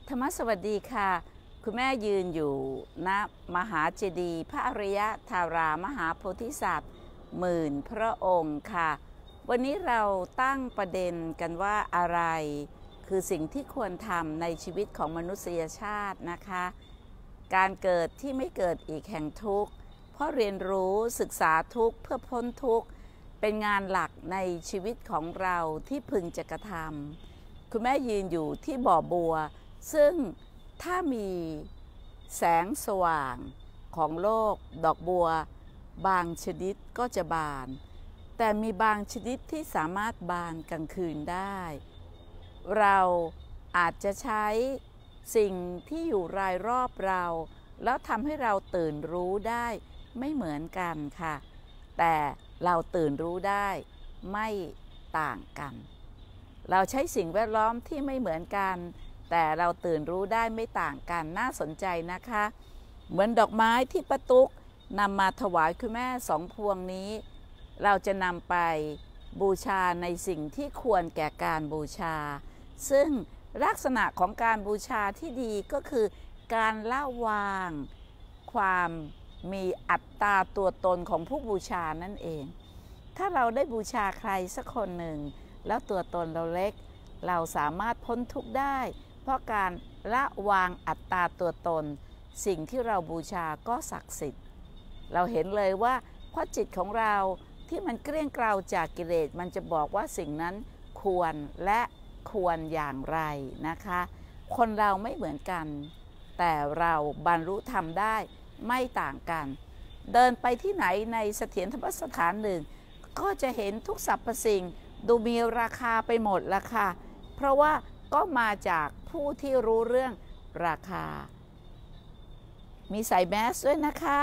ธรรมสวัสดีค่ะคุณแม่ยืนอยู่ณมหาเจดีย์พระอริยธารามหาโพธิสัตว์หมื่นพระองค์ค่ะวันนี้เราตั้งประเด็นกันว่าอะไรคือสิ่งที่ควรทำในชีวิตของมนุษยชาตินะคะการเกิดที่ไม่เกิดอีกแห่งทุกข์เพราะเรียนรู้ศึกษาทุกข์เพื่อพ้นทุกข์เป็นงานหลักในชีวิตของเราที่พึงจะกระทำคุณแม่ยืนอยู่ที่บ่อบัวซึ่งถ้ามีแสงสว่างของโลกดอกบัวบางชนิดก็จะบานแต่มีบางชนิดที่สามารถบานกลางคืนได้เราอาจจะใช้สิ่งที่อยู่รายรอบเราแล้วทำให้เราตื่นรู้ได้ไม่เหมือนกันค่ะแต่เราตื่นรู้ได้ไม่ต่างกันเราใช้สิ่งแวดล้อมที่ไม่เหมือนกันแต่เราตื่นรู้ได้ไม่ต่างกันน่าสนใจนะคะเหมือนดอกไม้ที่ป้าตุ๊กนำมาถวายคุณแม่2 พวงนี้เราจะนำไปบูชาในสิ่งที่ควรแก่การบูชาซึ่งลักษณะของการบูชาที่ดีก็คือการละวางความมีอัตตาตัวตนของผู้บูชานั่นเองถ้าเราได้บูชาใครสักคนหนึ่งแล้วตัวตนเราเล็กเราสามารถพ้นทุกข์ได้เพราะการละวางอัตตาตัวตนสิ่งที่เราบูชาก็ศักดิ์สิทธิ์เราเห็นเลยว่าเพราะจิตของเราที่มันเกลี้ยงเกลาจากกิเลสมันจะบอกว่าสิ่งนั้นควรและควรอย่างไรนะคะคนเราไม่เหมือนกันแต่เราบรรลุธรรมได้ไม่ต่างกันเดินไปที่ไหนในเสถียรธรรมสถานหนึ่งก็จะเห็นทุกสรรพสิ่งดูมีราคาไปหมดละค่ะเพราะว่าก็มาจากผู้ที่รู้เรื่องราคามีใส่แมสด้วยนะคะ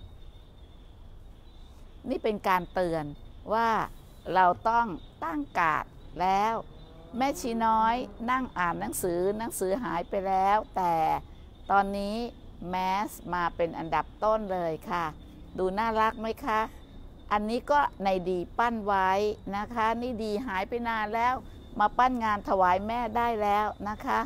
นี่เป็นการเตือนว่าเราต้องตั้งการ์ดแล้วแม่ชีน้อยนั่งอ่านหนังสือหายไปแล้วแต่ตอนนี้แมสมาเป็นอันดับต้นเลยค่ะดูน่ารักไหมคะอันนี้ก็ในดีปั้นไว้นะคะนี่ดีหายไปนานแล้วมาปั้นงานถวายแม่ได้แล้วนะคะ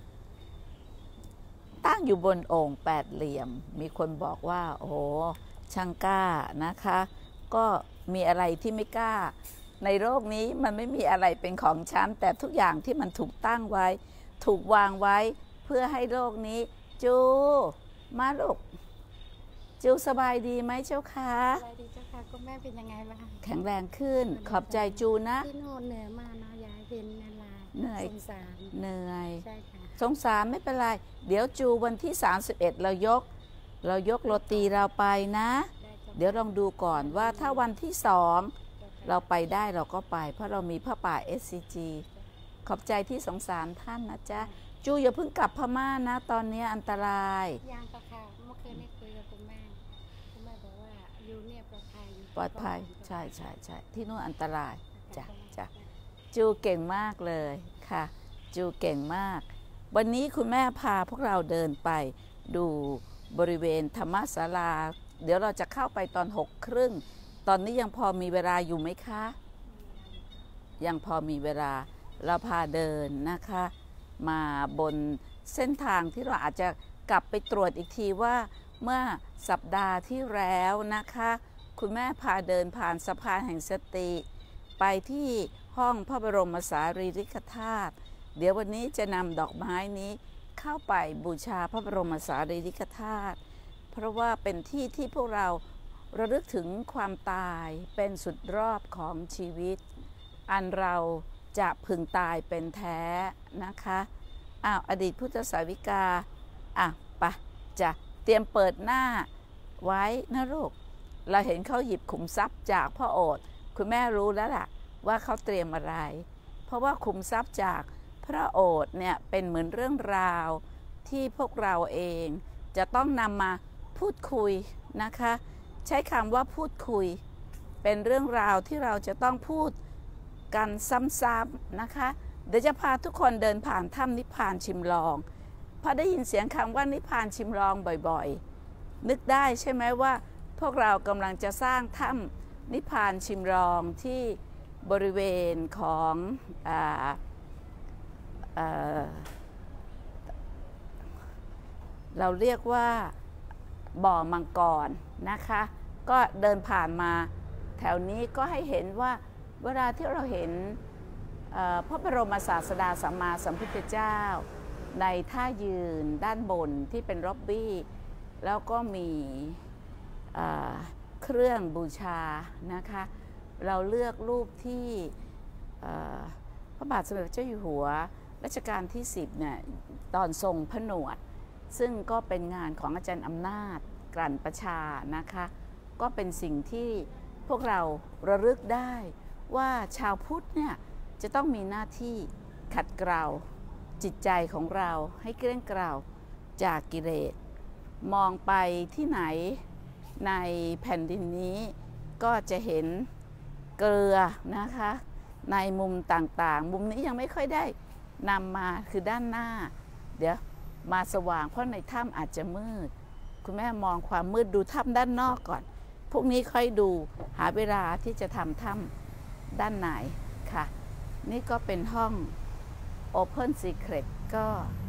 ตั้งอยู่บนโอ่ง8 เหลี่ยมมีคนบอกว่าโอ้โหช่างกล้านะคะก็มีอะไรที่ไม่กล้าในโลกนี้มันไม่มีอะไรเป็นของฉันแต่ทุกอย่างที่มันถูกตั้งไว้ถูกวางไว้เพื่อให้โลกนี้จูมาลูกจูสบายดีไหมเจ้าคะสบายดีเจ้าค่ะคุณแม่เป็นยังไงบ้างแข็งแรงขึ้นขอบใจจูนะที่โน่นเหนื่อยมากนะยายเป็นเวลาเหนื่อยสงสารเหนื่อยใช่ค่ะสงสารไม่เป็นไรเดี๋ยวจูวันที่31เรายกโรตีเราไปนะเดี๋ยวลองดูก่อนว่าถ้าวันที่2เราไปได้เราก็ไปเพราะเรามีผ้าป่า SCG ขอบใจที่สงสารท่านนะจ๊ะจูอย่าเพิ่งกลับพม่านะตอนนี้อันตรายยังปะค่ะเมื่อคืนนี้คุยกับคุณแม่บอกว่าอยู่เนี่ยปลอดภัยใช่ที่นู่นอันตรายจ้ะจูเก่งมากเลยค่ะจูเก่งมากวันนี้คุณแม่พาพวกเราเดินไปดูบริเวณธรรมศาลาเดี๋ยวเราจะเข้าไปตอน6:30ตอนนี้ยังพอมีเวลาอยู่ไหมคะยังพอมีเวลาเราพาเดินนะคะมาบนเส้นทางที่เราอาจจะกลับไปตรวจอีกทีว่าเมื่อสัปดาห์ที่แล้วนะคะคุณแม่พาเดินผ่านสะพานแห่งสติไปที่ห้องพระบรมสารีริกธาตุเดี๋ยววันนี้จะนำดอกไม้นี้เข้าไปบูชาพระบรมสารีริกธาตุเพราะว่าเป็นที่ที่พวกเราระลึกถึงความตายเป็นสุดรอบของชีวิตอันเราจะพึงตายเป็นแท้นะคะอดีตพุทธสาวิกาไปจะเตรียมเปิดหน้าไว้นะลูกเราเห็นเขาหยิบขุมทรัพย์จากพระโอษฐ์คุณแม่รู้แล้วล่ะว่าเขาเตรียมอะไรเพราะว่าขุมทรัพย์จากพระโอษฐ์เนี่ยเป็นเหมือนเรื่องราวที่พวกเราเองจะต้องนำมาพูดคุยนะคะใช้คำว่าพูดคุยเป็นเรื่องราวที่เราจะต้องพูดกันซ้ำๆนะคะเดี๋ยวจะพาทุกคนเดินผ่านถ้ำนิพพานชิมลองพอได้ยินเสียงคำว่านิพพานชิมลองบ่อยๆนึกได้ใช่ไหมว่าพวกเรากำลังจะสร้างถ้ำนิพพานชิมลองที่บริเวณของเราเรียกว่าบ่อมังกรนะคะก็เดินผ่านมาแถวนี้ก็ให้เห็นว่าเวลาที่เราเห็นพระบรมศาสดาสัมมาสัมพุทธเจ้าในท่ายืนด้านบนที่เป็นล็อบบี้แล้วก็มีเครื่องบูชานะคะเราเลือกรูปที่พระบาทสมเด็จพระเจ้าอยู่หัวรัชกาลที่10เนี่ยตอนทรงผนวดซึ่งก็เป็นงานของอาจารย์อำนาจกลั่นประชานะคะก็เป็นสิ่งที่พวกเราระลึกได้ว่าชาวพุทธเนี่ยจะต้องมีหน้าที่ขัดเกลาจิตใจของเราให้เกลี้ยงเกลาจากกิเลสมองไปที่ไหนในแผ่นดินนี้ก็จะเห็นเกลือนะคะในมุมต่างๆมุมนี้ยังไม่ค่อยได้นำมาคือด้านหน้าเดี๋ยวมาสว่างเพราะในถ้ำอาจจะมืดคุณแม่มองความมืดดูถ้ำด้านนอกก่อนพวกนี้ค่อยดูหาเวลาที่จะทำถ้ำด้านในค่ะนี่ก็เป็นห้อง Open Secret ก็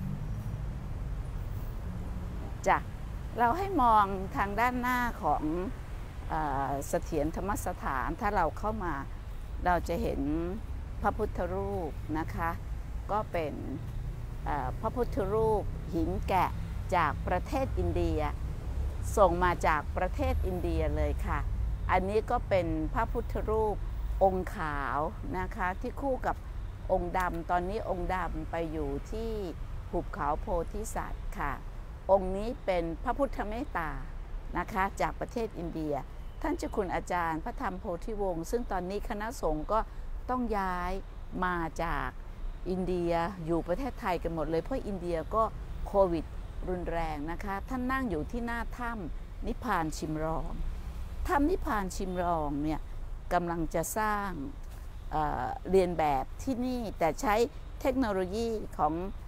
จะเราให้มองทางด้านหน้าของเสถียรธรรมสถานถ้าเราเข้ามาเราจะเห็นพระพุทธรูปนะคะก็เป็นพระพุทธรูปหินแกะจากประเทศอินเดียส่งมาจากประเทศอินเดียเลยค่ะอันนี้ก็เป็นพระพุทธรูปองค์ขาวนะคะที่คู่กับองค์ดำตอนนี้องค์ดำไปอยู่ที่หุบเขาโพธิสัตว์ค่ะองค์นี้เป็นพระพุทธเมตตานะคะจากประเทศอินเดียท่านเจ้าคุณอาจารย์พระธรรมโพธิวงศ์ซึ่งตอนนี้คณะสงฆ์ก็ต้องย้ายมาจากอินเดียอยู่ประเทศไทยกันหมดเลยเพราะอินเดียก็โควิดรุนแรงนะคะท่านนั่งอยู่ที่หน้าถ้ำนิพพานชิมรองถ้ำนิพพานชิมรองเนี่ยกำลังจะสร้างเรียนแบบที่นี่แต่ใช้เทคโนโลยีของ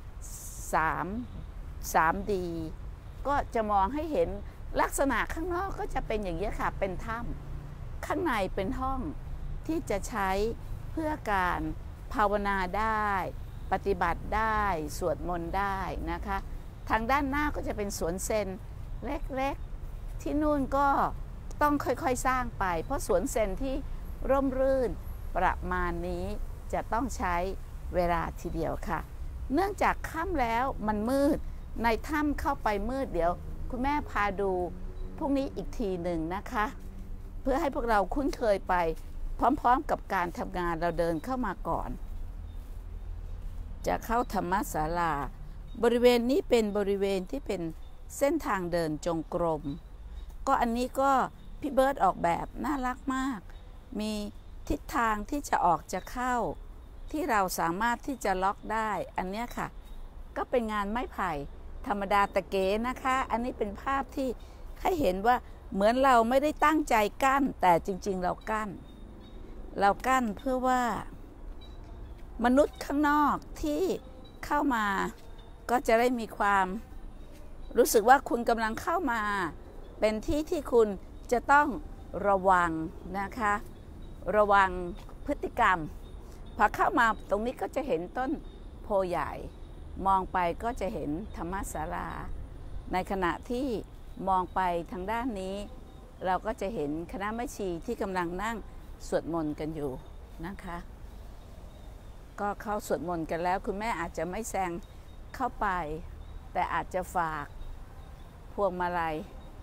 3D ก็จะมองให้เห็นลักษณะข้างนอกก็จะเป็นอย่างนี้ค่ะเป็นถ้ำข้างในเป็นห้องที่จะใช้เพื่อการภาวนาได้ปฏิบัติได้สวดมนต์ได้นะคะทางด้านหน้าก็จะเป็นสวนเซนเล็กๆที่นู่นก็ต้องค่อยๆสร้างไปเพราะสวนเซนที่ร่มรื่นประมาณนี้จะต้องใช้เวลาทีเดียวค่ะเนื่องจากค่ำแล้วมันมืดในถ้ำเข้าไปมืดเดี๋ยวคุณแม่พาดูพรุ่งนี้อีกทีหนึ่งนะคะเพื่อให้พวกเราคุ้นเคยไปพร้อมๆกับการทำงานเราเดินเข้ามาก่อนจะเข้าธรรมศาลาบริเวณนี้เป็นบริเวณที่เป็นเส้นทางเดินจงกรมก็อันนี้ก็พี่เบิร์ตออกแบบน่ารักมากมีทิศทางที่จะออกจะเข้าที่เราสามารถที่จะล็อกได้อันนี้ค่ะก็เป็นงานไม้ไผ่ธรรมดาตะเก๋นะคะอันนี้เป็นภาพที่ให้เห็นว่าเหมือนเราไม่ได้ตั้งใจกั้นแต่จริงๆเรากั้นเพื่อว่ามนุษย์ข้างนอกที่เข้ามาก็จะได้มีความรู้สึกว่าคุณกำลังเข้ามาเป็นที่ที่คุณจะต้องระวังนะคะระวังพฤติกรรมพอเข้ามาตรงนี้ก็จะเห็นต้นโพใหญ่มองไปก็จะเห็นธรรมศาลาในขณะที่มองไปทางด้านนี้เราก็จะเห็นคณะแม่ชีที่กำลังนั่งสวดมนต์กันอยู่นะคะก็เข้าสวดมนต์กันแล้วคุณแม่อาจจะไม่แซงเข้าไปแต่อาจจะฝากพวงมาลัย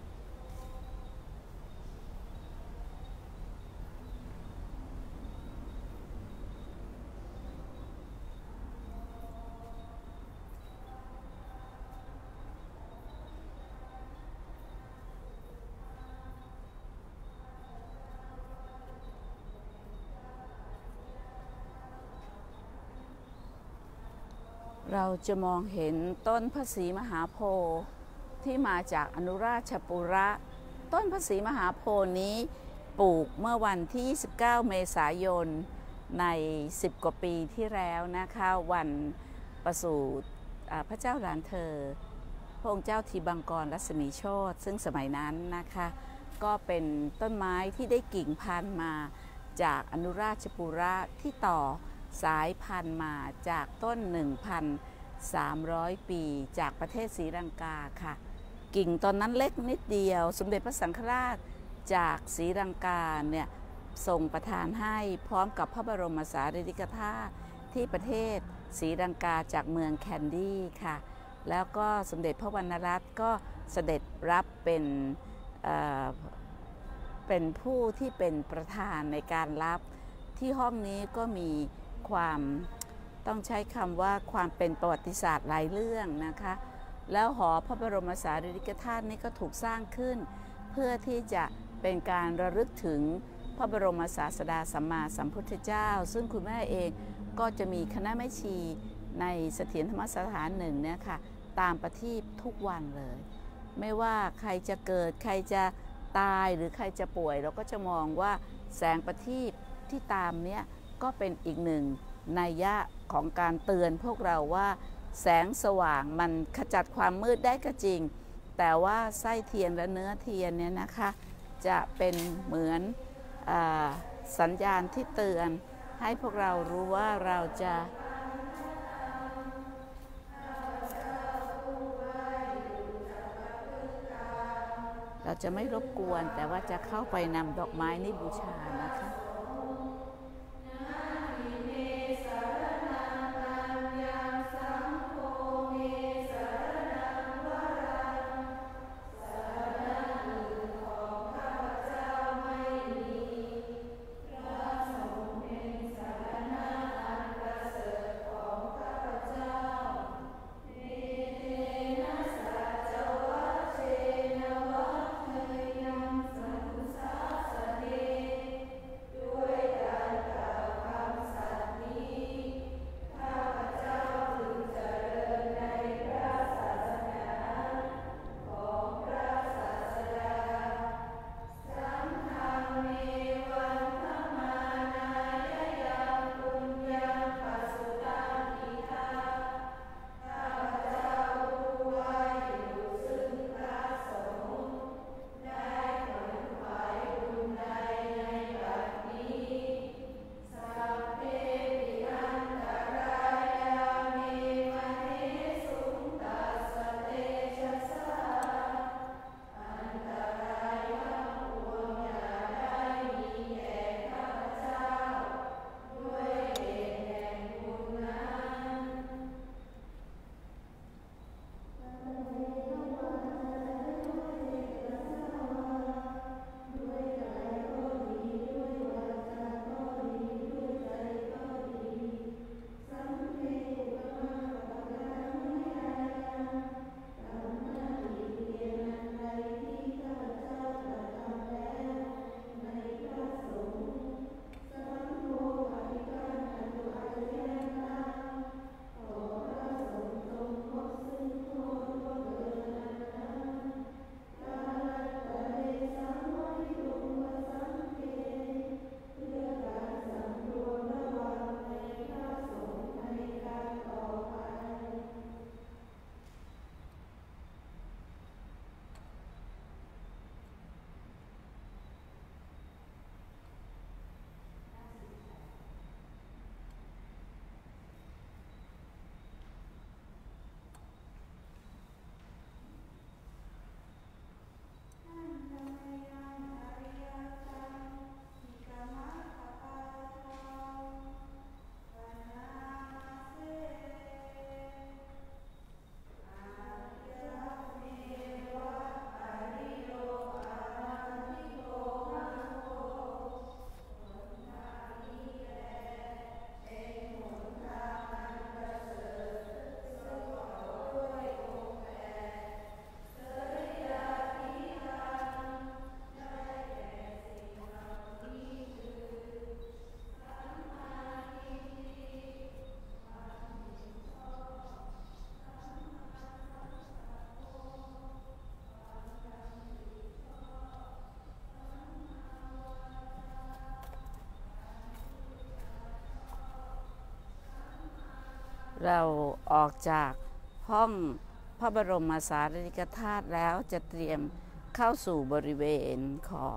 เราจะมองเห็นต้นพระศรีมหาโพธิ์ที่มาจากอนุราชปุระต้นพระศรีมหาโพธิ์นี้ปลูกเมื่อวันที่29เมษายนใน10กว่าปีที่แล้วนะคะวันประสูติพระเจ้าหลานเธอพระองค์เจ้าทีบังกรรัศมีโชติซึ่งสมัยนั้นนะคะก็เป็นต้นไม้ที่ได้กิ่งพันธุ์มาจากอนุราชปุระที่ต่อสายพันธุ์มาจากต้น 300 ปีจากประเทศศรีลังกาค่ะกิ่งตอนนั้นเล็กนิดเดียวสมเด็จพระสังฆราชจากศรีลังกาเนี่ยทรงประทานให้พร้อมกับพระบรมสารีริกธาตุที่ประเทศศรีลังกาจากเมืองแคนดี้ค่ะแล้วก็สมเด็จพระวรรณรัตน์ก็เสด็จรับเป็นผู้ที่เป็นประธานในการรับที่ห้องนี้ก็มีความต้องใช้คำว่าความเป็นประวัติศาสตร์หลายเรื่องนะคะแล้วหอพระบรมสารีริกธาตุนี้ก็ถูกสร้างขึ้นเพื่อที่จะเป็นการระลึกถึงพระบรมศาสดาสัมมาสัมพุทธเจ้าซึ่งคุณแม่เองก็จะมีคณะแม่ชีในเสถียรธรรมสถานหนึ่งเนี่ยค่ะตามประทีปทุกวันเลยไม่ว่าใครจะเกิดใครจะตายหรือใครจะป่วยเราก็จะมองว่าแสงประทีปที่ตามเนี้ยก็เป็นอีกหนึ่งนัยยะของการเตือนพวกเราว่าแสงสว่างมันขจัดความมืดได้ก็จริงแต่ว่าไส้เทียนและเนื้อเทียนเนี่ยนะคะจะเป็นเหมือนสัญญาณที่เตือนให้พวกเรารู้ว่าเราจะไม่รบกวนแต่ว่าจะเข้าไปนำดอกไม้นี้บูชานะคะเราออกจากห้องพระบรมสารีริกธาตุแล้วจะเตรียมเข้าสู่บริเวณของ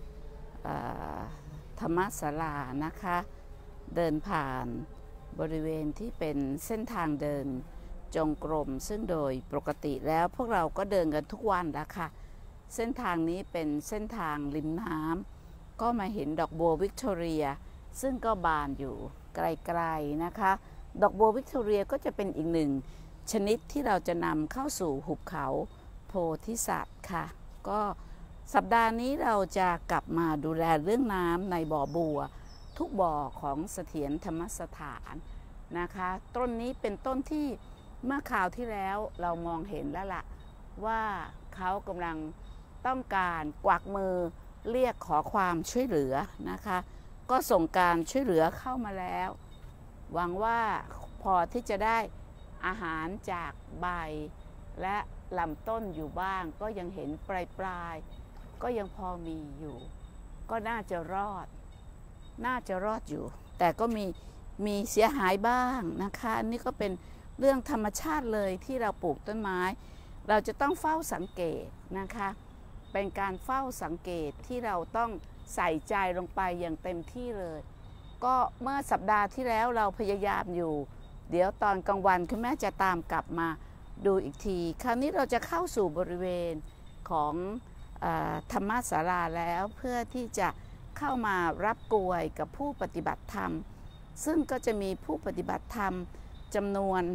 ธรรมศาลานะคะเดินผ่านบริเวณที่เป็นเส้นทางเดินจงกรมซึ่งโดยปกติแล้วพวกเราก็เดินกันทุกวันแล้วค่ะเส้นทางนี้เป็นเส้นทางริมน้ำก็มาเห็นดอกบัววิกตอเรียซึ่งก็บานอยู่ไกลๆนะคะดอกบัววิกตอเรียก็จะเป็นอีกหนึ่งชนิดที่เราจะนำเข้าสู่หุบเขาโพธิสัตว์ค่ะก็สัปดาห์นี้เราจะกลับมาดูแลเรื่องน้ำในบ่อบัวทุกบ่อของเสถียรธรรมสถานนะคะต้นนี้เป็นต้นที่เมื่อคราวที่แล้วเรามองเห็นแล้วล่ะว่าเขากำลังต้องการกวักมือเรียกขอความช่วยเหลือนะคะก็ส่งการช่วยเหลือเข้ามาแล้วหวังว่าพอที่จะได้อาหารจากใบและลำต้นอยู่บ้างก็ยังเห็นปลายก็ยังพอมีอยู่ก็น่าจะรอดอยู่แต่ก็มีเสียหายบ้างนะคะอันนี้ก็เป็นเรื่องธรรมชาติเลยที่เราปลูกต้นไม้เราจะต้องเฝ้าสังเกตนะคะเป็นการเฝ้าสังเกตที่เราต้องใส่ใจลงไปอย่างเต็มที่เลยก็เมื่อสัปดาห์ที่แล้วเราพยายามอยู่เดี๋ยวตอนกลางวันคุณแม่จะตามกลับมาดูอีกทีคราวนี้เราจะเข้าสู่บริเวณของธรรมศาลาแล้วเพื่อที่จะเข้ามารับกรวยกับผู้ปฏิบัติธรรมซึ่งก็จะมีผู้ปฏิบัติธรรมจำนวน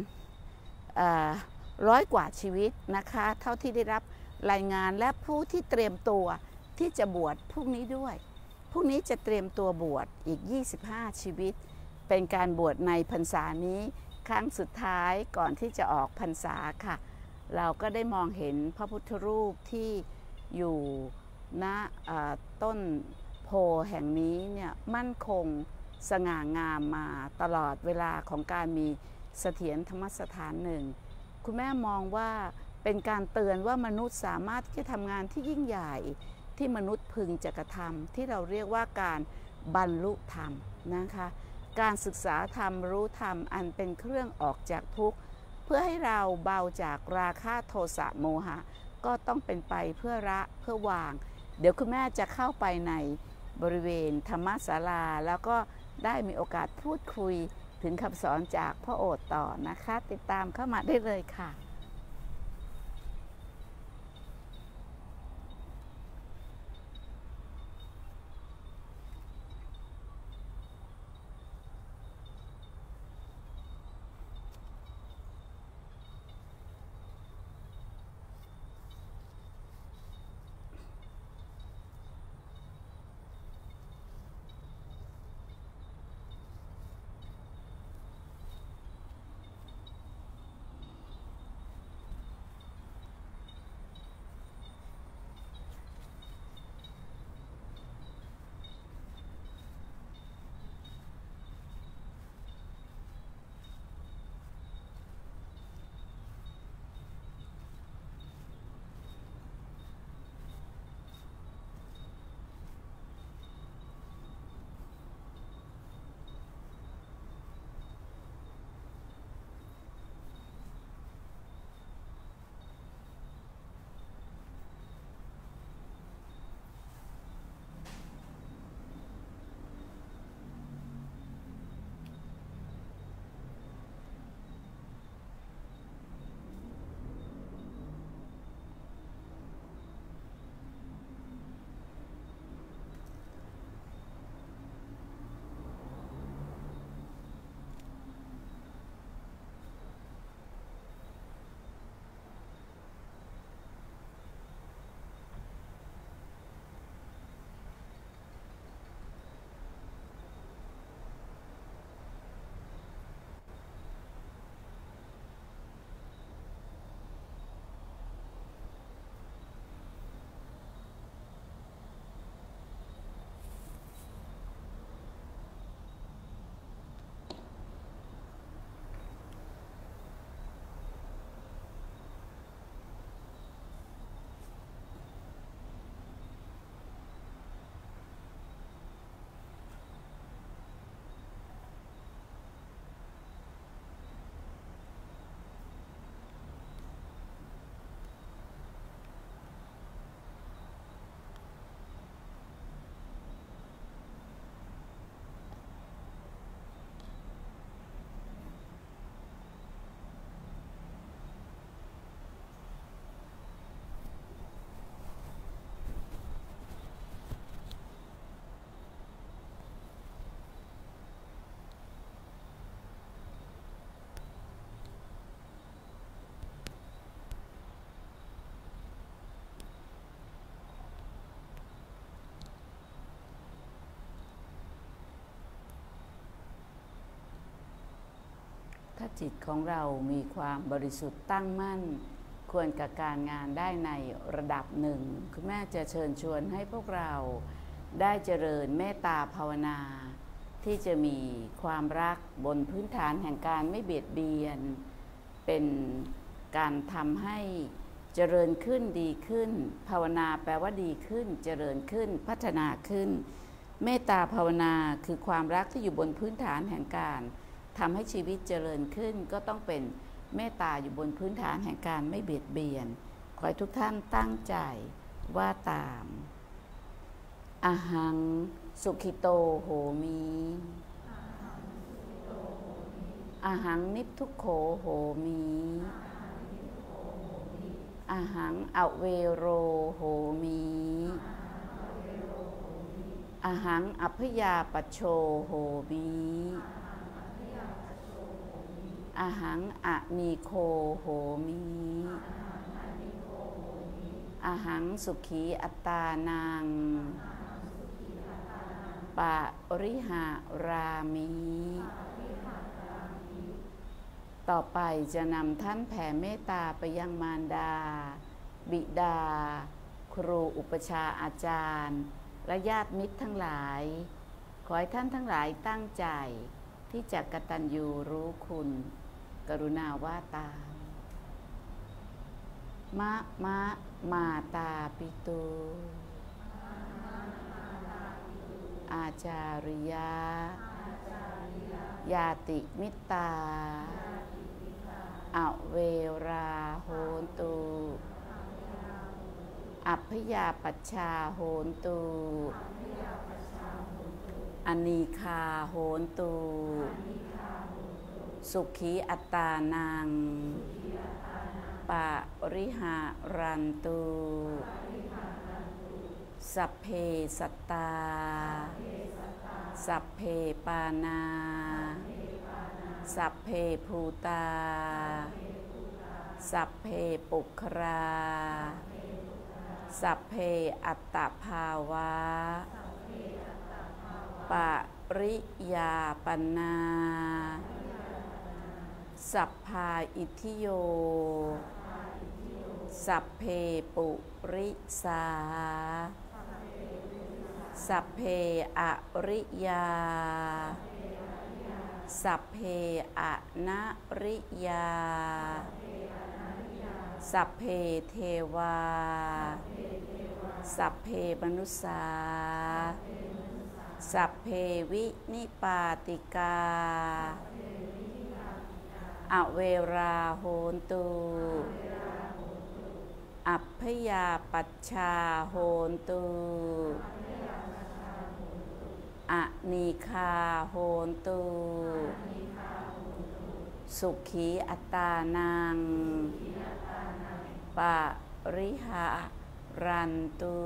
100 กว่าชีวิตนะคะเท่าที่ได้รับรายงานและผู้ที่เตรียมตัวที่จะบวชพรุ่งนี้ด้วยพรุ่งนี้จะเตรียมตัวบวชอีก25ชีวิตเป็นการบวชในพรรษานี้ครั้งสุดท้ายก่อนที่จะออกพรรษาค่ะเราก็ได้มองเห็นพระพุทธรูปที่อยู่ณต้นโพแห่งนี้เนี่ยมั่นคงสง่างามมาตลอดเวลาของการมีเสถียรธรรมสถานหนึ่งคุณแม่มองว่าเป็นการเตือนว่ามนุษย์สามารถที่จะทำงานที่ยิ่งใหญ่ที่มนุษย์พึงจะกระทำที่เราเรียกว่าการบรรลุธรรมนะคะการศึกษาธรรมรู้ธรรมอันเป็นเครื่องออกจากทุกข์เพื่อให้เราเบาจากราคะโทสะโมหะก็ต้องเป็นไปเพื่อละเพื่อวางเดี๋ยวคุณแม่จะเข้าไปในบริเวณธรรมศาลาแล้วก็ได้มีโอกาสพูดคุยถึงคำสอนจากพระโอษฐ์ต่อนะคะติดตามเข้ามาได้เลยค่ะถ้าจิตของเรามีความบริสุทธิ์ตั้งมั่นควรกับการงานได้ในระดับหนึ่งคุณแม่จะเชิญชวนให้พวกเราได้เจริญเมตตาภาวนาที่จะมีความรักบนพื้นฐานแห่งการไม่เบียดเบียนเป็นการทำให้เจริญขึ้นดีขึ้นภาวนาแปลว่าดีขึ้นเจริญขึ้นพัฒนาขึ้นเมตตาภาวนาคือความรักที่อยู่บนพื้นฐานแห่งการทำให้ชีวิตเจริญขึ้นก็ต้องเป็นเมตตาอยู่บนพื้นฐานแห่งการไม่เบียดเบียนขอให้ทุกท่านตั้งใจว่าตามอหังสุขิโตโหมิอหังนิพทุกโขโหมิอหังอเวโรโหมิอหังอัพยาปโชโหมิอหังอนีโคโหมิอหังสุขีอัตตานังปะริหารามิต่อไปจะนำท่านแผ่เมตตาไปยังมารดาบิดาครูอุปชาอาจารย์และญาติมิตรทั้งหลายขอให้ท่านทั้งหลายตั้งใจที่จะกตัญญูรู้คุณกรุณาว่าตามมาตาปิตุอาจาริยายาติมิตาอเวราโหนตุอัพยาปัชชาโหนตุอนีคาโหนตุสุขีอัตตานังปะริหารันตุสัพเพสัตตาสัพเพปานาสัพเพภูตาสัพเพปุคราสัพเพอัตตภาวะปริยาปนาสัพพาอิทิโยสัพเพปุริสาสัพเพอริยาสัพเพอนะริยาสัพเพเทวาสัพเพมนุสสาสัพเพวินิปาติกาอเวราโหนตุอัพยาปัชชาโหนตุอนีคาโหนตุสุขีอัตตานังปะริหารันตุ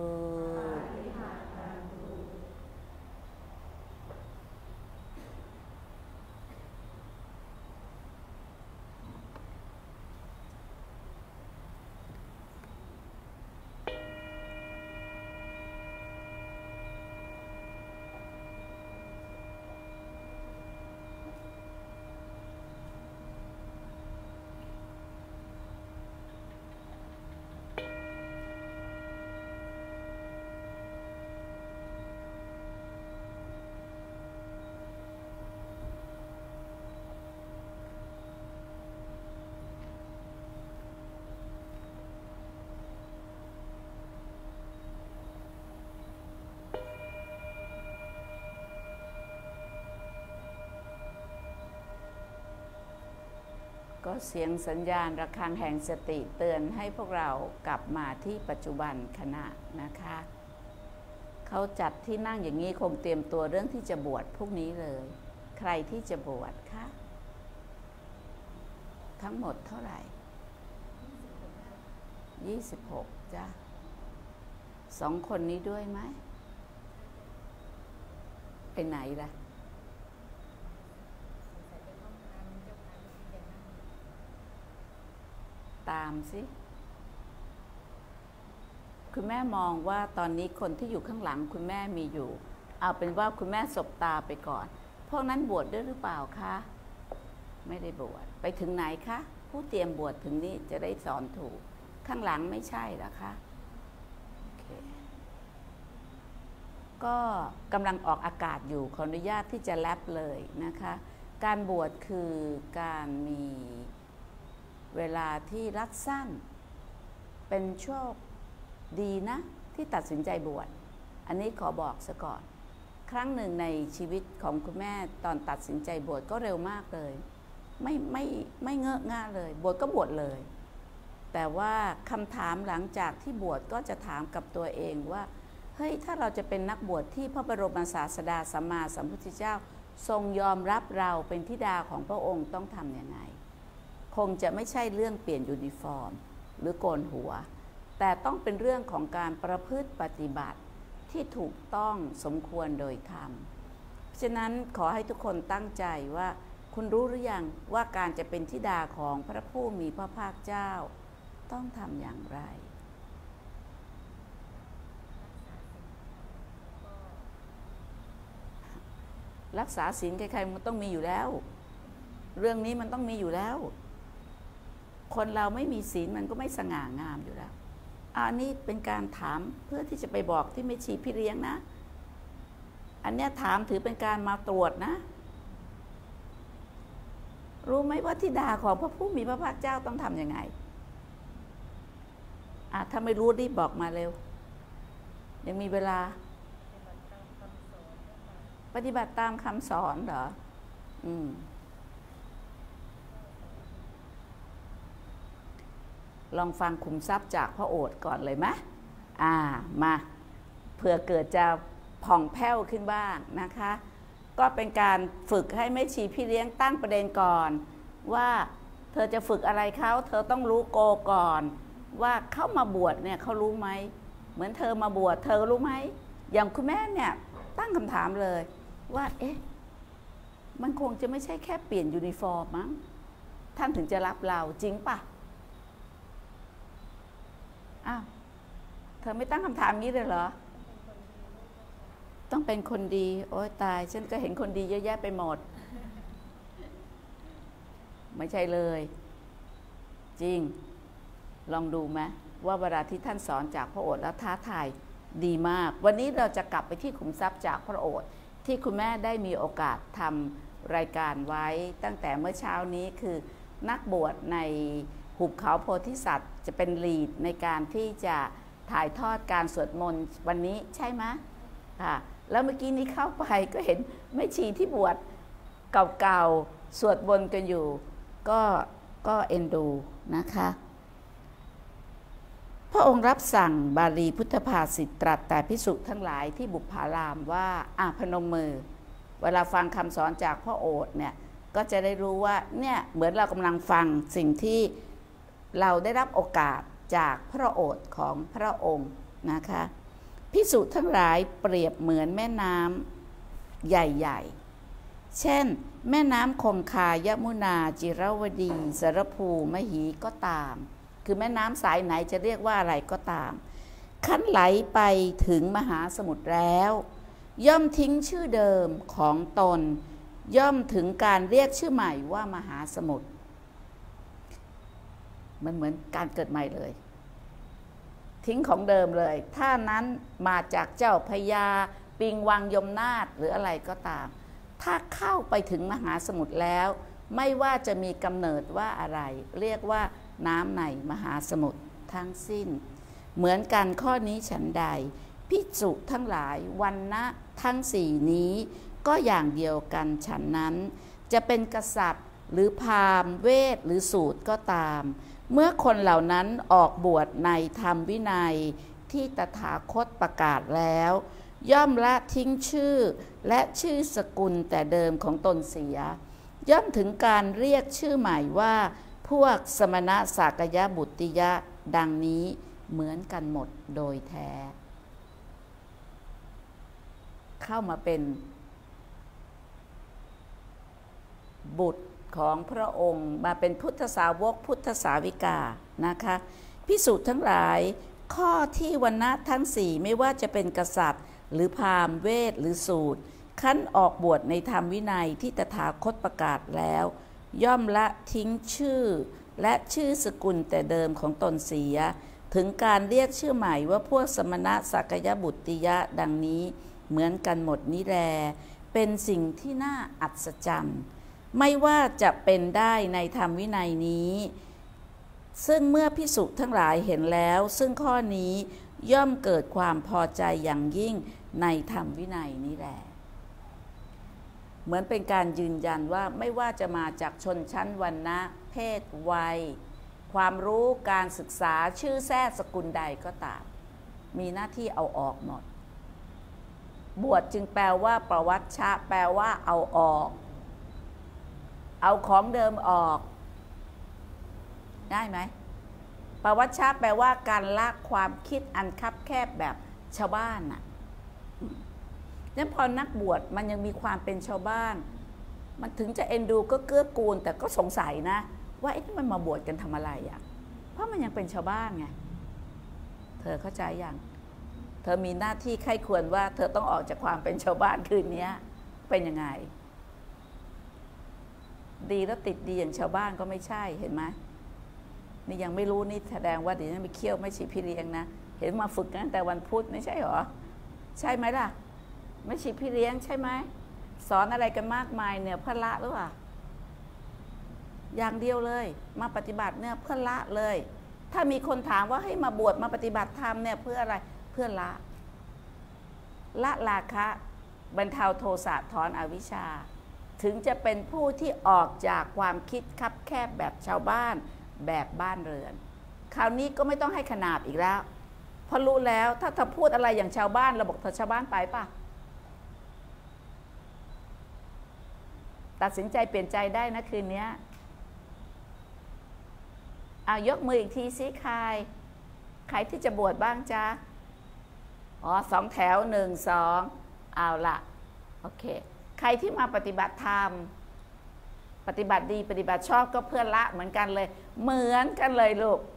ก็เสียงสัญญาณระฆังแห่งสติเตือนให้พวกเรากลับมาที่ปัจจุบันขณะนะคะเขาจัดที่นั่งอย่างนี้คงเตรียมตัวเรื่องที่จะบวชพรุ่งนี้เลยใครที่จะบวชคะทั้งหมดเท่าไหร่26จ้ะ2 คนนี้ด้วยไหมไปไหนล่ะตามสิคุณแม่มองว่าตอนนี้คนที่อยู่ข้างหลังคุณแม่มีอยู่เอาเป็นว่าคุณแม่สบตาไปก่อนพวกนั้นบวชด้วยหรือเปล่าคะไม่ได้บวชไปถึงไหนคะผู้เตรียมบวชถึงนี้จะได้สอนถูกข้างหลังไม่ใช่หรอคะโอเคก็กำลังออกอากาศอยู่ขออนุญาตที่จะแรปเลยนะคะการบวชคือการมีเวลาที่รักสั้นเป็นโชคดีนะที่ตัดสินใจบวชอันนี้ขอบอกซะก่อนครั้งหนึ่งในชีวิตของคุณแม่ตอนตัดสินใจบวชก็เร็วมากเลยไม่เงอะง่าเลยบวชก็บวชเลยแต่ว่าคำถามหลังจากที่บวชก็จะถามกับตัวเองว่าเฮ้ยถ้าเราจะเป็นนักบวชที่พระบรมศาสดาสัมมาสัมพุทธเจ้าทรงยอมรับเราเป็นธิดาของพระองค์ต้องทำยังไงคงจะไม่ใช่เรื่องเปลี่ยนยูนิฟอร์มหรือโกนหัวแต่ต้องเป็นเรื่องของการประพฤติปฏิบัติที่ถูกต้องสมควรโดยธรรมเพราะฉะนั้นขอให้ทุกคนตั้งใจว่าคุณรู้หรือยังว่าการจะเป็นธิดาของพระผู้มีพระภาคเจ้าต้องทำอย่างไรรักษาศีลใครๆมันต้องมีอยู่แล้วเรื่องนี้มันต้องมีอยู่แล้วคนเราไม่มีศีลมันก็ไม่สง่างามอยู่แล้วอันนี้เป็นการถามเพื่อที่จะไปบอกที่แม่ชีพี่เลี้ยงนะอันนี้ถามถือเป็นการมาตรวจนะรู้ไหมว่าธิดาของพระผู้มีพระภาคเจ้าต้องทำยังไงถ้าไม่รู้รีบบอกมาเร็วยังมีเวลาปฏิบัติตามคำสอนเหรอลองฟังขุมทรัพย์จากพระโอษฐ์ก่อนเลยไหมมาเผื่อเกิดจะผ่องแผ้วขึ้นบ้างนะคะก็เป็นการฝึกให้แม่ชีพี่เลี้ยงตั้งประเด็นก่อนว่าเธอจะฝึกอะไรเขาเธอต้องรู้โกก่อนว่าเข้ามาบวชเนี่ยเขารู้ไหมเหมือนเธอมาบวชเธอรู้ไหมอย่างคุณแม่เนี่ยตั้งคำถามเลยว่ามันคงจะไม่ใช่แค่เปลี่ยนยูนิฟอร์มมั้งท่านถึงจะรับเราจริงปะเธอไม่ตั้งคำถามนี้เลยเหรอต้องเป็นคนดีโอ๊ยตายฉันก็เห็นคนดีเยอะแยะไปหมดไม่ใช่เลยจริงลองดูไหมว่าเวลาที่ท่านสอนจากพระโอษฐ์แล้วท้าทายดีมากวันนี้เราจะกลับไปที่ขุมทรัพย์จากพระโอษฐ์ที่คุณแม่ได้มีโอกาสทำรายการไว้ตั้งแต่เมื่อเช้านี้คือนักบวชในหุบเขาโพธิสัตว์จะเป็นลีดในการที่จะถ่ายทอดการสวดมนต์วันนี้ใช่ไหมค่ะแล้วเมื่อกี้นี้เข้าไปก็เห็นแม่ชีที่บวชเก่าๆสวดมนต์กันอยู่ก็เอ็นดูนะคะพระองค์รับสั่งบาลีพุทธภาษิตตรัสแต่ภิกษุทั้งหลายที่บุพารามว่าพนมมือเวลาฟังคำสอนจากพระโอษฐ์เนี่ยก็จะได้รู้ว่าเนี่ยเหมือนเรากำลังฟังสิ่งที่เราได้รับโอกาสจากพระโอษฐ์ของพระองค์นะคะภิกษุทั้งหลายเปรียบเหมือนแม่น้ำใหญ่ๆเช่นแม่น้ำคงคายมุนาจิรวดีสรภูมหีก็ตามคือแม่น้ำสายไหนจะเรียกว่าอะไรก็ตามคันไหลไปถึงมหาสมุทรแล้วย่อมทิ้งชื่อเดิมของตนย่อมถึงการเรียกชื่อใหม่ว่ามหาสมุทรมันเหมือนการเกิดใหม่เลยทิ้งของเดิมเลยถ้านั้นมาจากเจ้าพญาปิงวังยมนาถหรืออะไรก็ตามถ้าเข้าไปถึงมหาสมุทรแล้วไม่ว่าจะมีกำเนิดว่าอะไรเรียกว่าน้ำในมหาสมุทรทั้งสิ้นเหมือนกันข้อนี้ฉันใดภิกษุทั้งหลายวรรณะทั้งสี่นี้ก็อย่างเดียวกันฉันนั้นจะเป็นกษัตริย์หรือพราหมณ์เวทหรือสูตรก็ตามเมื่อคนเหล่านั้นออกบวชในธรรมวินัยที่ตถาคตประกาศแล้วย่อมละทิ้งชื่อและชื่อสกุลแต่เดิมของตนเสียย่อมถึงการเรียกชื่อใหม่ว่าพวกสมณะสากยบุตติยะดังนี้เหมือนกันหมดโดยแท้เข้ามาเป็นบุตรของพระองค์มาเป็นพุทธสาวกพุทธสาวิกานะคะภิกษุทั้งหลายข้อที่วรรณะทั้งสี่ไม่ว่าจะเป็นกษัตริย์หรือพราหมณ์เวทหรือสูตรขั้นออกบวชในธรรมวินัยที่ตถาคตประกาศแล้วย่อมละทิ้งชื่อและชื่อสกุลแต่เดิมของตนเสียถึงการเรียกชื่อใหม่ว่าพวกสมณะสักยบุตติยะดังนี้เหมือนกันหมดนี้แลเป็นสิ่งที่น่าอัศจรรย์ไม่ว่าจะเป็นได้ในธรรมวินัยนี้ซึ่งเมื่อภิกษุทั้งหลายเห็นแล้วซึ่งข้อนี้ย่อมเกิดความพอใจอย่างยิ่งในธรรมวินัยนี้แหละเหมือนเป็นการยืนยันว่าไม่ว่าจะมาจากชนชั้นวรรณะเพศวัยความรู้การศึกษาชื่อแท้สกุลใดก็ตามมีหน้าที่เอาออกหมดบวชจึงแปลว่าประวัติชะแปลว่าเอาออกเอาของเดิมออกได้ไหมประวัติชะแปลว่าการละความคิดอันคับแคบแบบชาวบ้านน่ะนั้นพอนักบวชมันยังมีความเป็นชาวบ้านมันถึงจะเอ็นดูก็เกื้อกูลแต่ก็สงสัยนะว่าไอ้ที่มันมาบวชกันทำอะไรอ่ะเพราะมันยังเป็นชาวบ้านไงเธอเข้าใจยังเธอมีหน้าที่ใคร่ควรว่าเธอต้องออกจากความเป็นชาวบ้านคืนนี้เป็นยังไงดีแล้วติดดีอย่างชาวบ้านก็ไม่ใช่เห็นไหมนี่ยังไม่รู้นี่แสดงว่าเดี๋ยวจะไปเคี่ยวไม่ฉีดพี่เลี้ยงนะเห็นมาฝึกตั้งแต่วันพุธไม่ใช่หรอใช่ไหมล่ะไม่ฉีดพี่เลี้ยงใช่ไหมสอนอะไรกันมากมายเนี่ยเพื่อละหรือเปล่าอย่างเดียวเลยมาปฏิบัติเนี่ยเพื่อละเลยถ้ามีคนถามว่าให้มาบวชมาปฏิบัติธรรมเนี่ยเพื่ออะไรเพื่อละราคะบรรเทาโทสะถอนอวิชชาถึงจะเป็นผู้ที่ออกจากความคิดคับแคบแบบชาวบ้านแบบบ้านเรือนคราวนี้ก็ไม่ต้องให้ขนาบอีกแล้วเพราะรู้แล้วถ้าเธอพูดอะไรอย่างชาวบ้านเราบอกเธอชาวบ้านไปป่ะตัดสินใจเปลี่ยนใจได้นะคืนนี้ยกมืออีกทีสิใครที่จะบวชบ้างจ๊ะ2 แถว 1 2เอาละโอเคใครที่มาปฏิบัติธรรมปฏิบัติดีปฏิบัติชอบก็เพื่อละเหมือนกันเลยเหมือนกันเลยลูก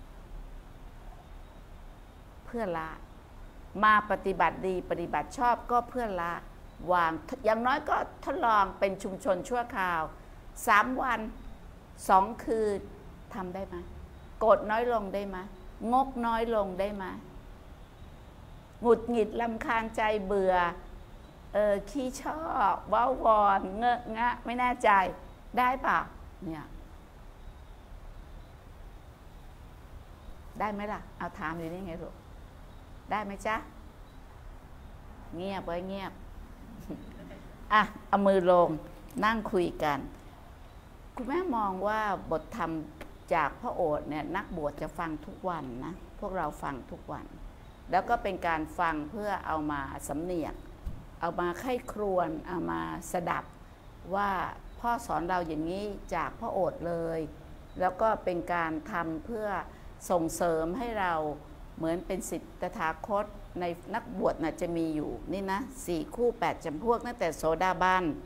เพื่อละมาปฏิบัติดีปฏิบัติชอบก็เพื่อละวางอย่างน้อยก็ทดลองเป็นชุมชนชั่วคราว3 วัน 2 คืนทำได้ไหมโกรธน้อยลงได้ไหมงกน้อยลงได้ไหมหงุดหงิดรำคาญใจเบื่อขี้ชอบว้าวอนเงอะงะไม่แน่ใจได้ป่ะเนี่ยได้ไหมล่ะเอาถามอยู่นี่ไงลูกได้ไหมจ๊ะเงียบไว้เงียบเอามือลงนั่งคุยกันคุณแม่มองว่าบทธรรมจากพระโอษฐ์เนี่ยนักบวชจะฟังทุกวันนะพวกเราฟังทุกวันแล้วก็เป็นการฟังเพื่อเอามาสำเนียกเอามาไข้ครวญเอามาสดับว่าพ่อสอนเราอย่างนี้จากพระโอษฐ์เลยแล้วก็เป็นการทำเพื่อส่งเสริมให้เราเหมือนเป็นศิษย์ตถาคตในนักบวชน่ะจะมีอยู่นี่นะ4 คู่ 8 จำพวกตั้งแต่โสดาบัน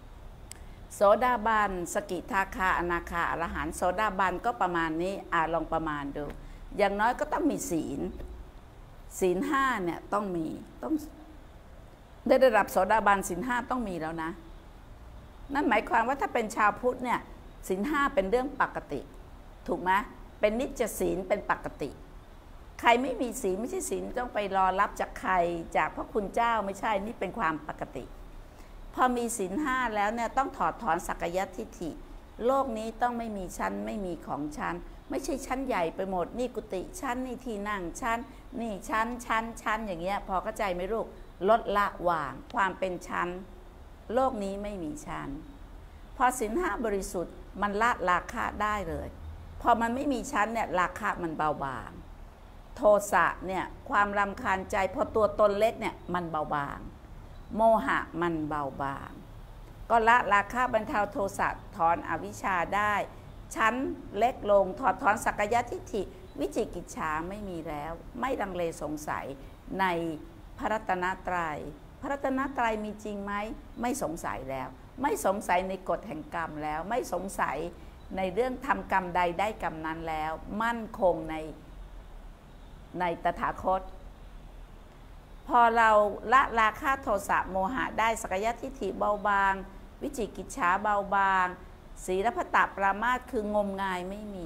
สกิทาคาอนาคาอรหันต์โสดาบันก็ประมาณนี้ลองประมาณดูอย่างน้อยก็ต้องมีศีล 5เนี่ยต้องมีต้องได้ระดับโสดาบันศีล 5ต้องมีแล้วนะนั่นหมายความว่าถ้าเป็นชาวพุทธเนี่ยศีล 5เป็นเรื่องปกติถูกไหมเป็นนิจศีลเป็นปกติใครไม่มีศีลไม่ใช่ศีลต้องไปรอรับจากใครจากพระคุณเจ้าไม่ใช่นี่เป็นความปกติพอมีศีล 5แล้วเนี่ยต้องถอดถอนสักกายทิฏฐิโลกนี้ต้องไม่มีชั้นไม่มีของชั้นไม่ใช่ชั้นใหญ่ไปหมดนี่กุฏิชั้นนี่ที่นั่งชั้นนี่ชั้นอย่างเงี้ยพอเข้าใจไหมลูกลดละวางความเป็นชั้นโลกนี้ไม่มีชั้นพอศีล 5บริสุทธิ์มันละราคะได้เลยพอมันไม่มีชั้นเนี่ยราคะมันเบาบางโทสะเนี่ยความรำคาญใจพอตัวตนเล็กเนี่ยมันเบาบางโมหะมันเบาบางก็ละราคะบรรเทาโทสะถอนอวิชชาได้ชั้นเล็กลงถอดถอนสักกายทิฏฐิวิจิกิจฉาไม่มีแล้วไม่ลังเลสงสัยในพระรัตนตรัยพระรัตนตรัยมีจริงไหมไม่สงสัยแล้วไม่สงสัยในกฎแห่งกรรมแล้วไม่สงสัยในเรื่องทำกรรมใดได้กรรมนั้นแล้วมั่นคงในตถาคตพอเราละราคะโทสะโมหะได้สักกายทิฏฐิเบาบางวิจิกิจฉาเบาบางศีลพัตตปรามาสคืองมงายไม่มี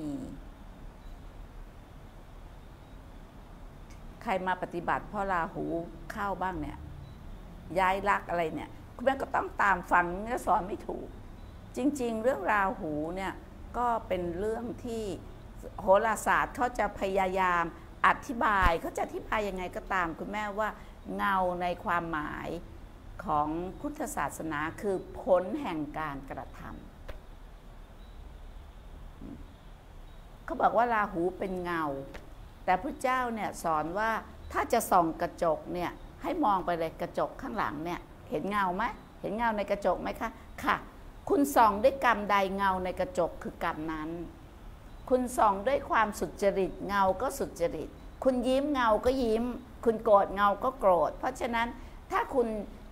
ใครมาปฏิบัติเพราะราหูเข้าบ้างเนี่ยย้ายลักอะไรเนี่ยคุณแม่ก็ต้องตามฟังเนี่ยสอนไม่ถูกจริงๆเรื่องราหูเนี่ยก็เป็นเรื่องที่โหราศาสตร์เขาจะพยายามอธิบายเขาจะอธิบายยังไงก็ตามคุณแม่ว่าเงาในความหมายของพุทธศาสนาคือผลแห่งการกระทำเขาบอกว่าราหูเป็นเงาแต่พระเจ้าเนี่ยสอนว่าถ้าจะส่องกระจกเนี่ยให้มองไปเลยกระจกข้างหลังเนี่ยเห็นเงาไหมเห็นเงาในกระจกไหมคะค่ะคุณส่องด้วยกรรมใดเงาในกระจกคือกรรมนั้นคุณส่องด้วยความสุจริตเงาก็สุจริตคุณยิ้มเงาก็ยิ้มคุณโกรธเงาก็โกรธเพราะฉะนั้นถ้าคุณ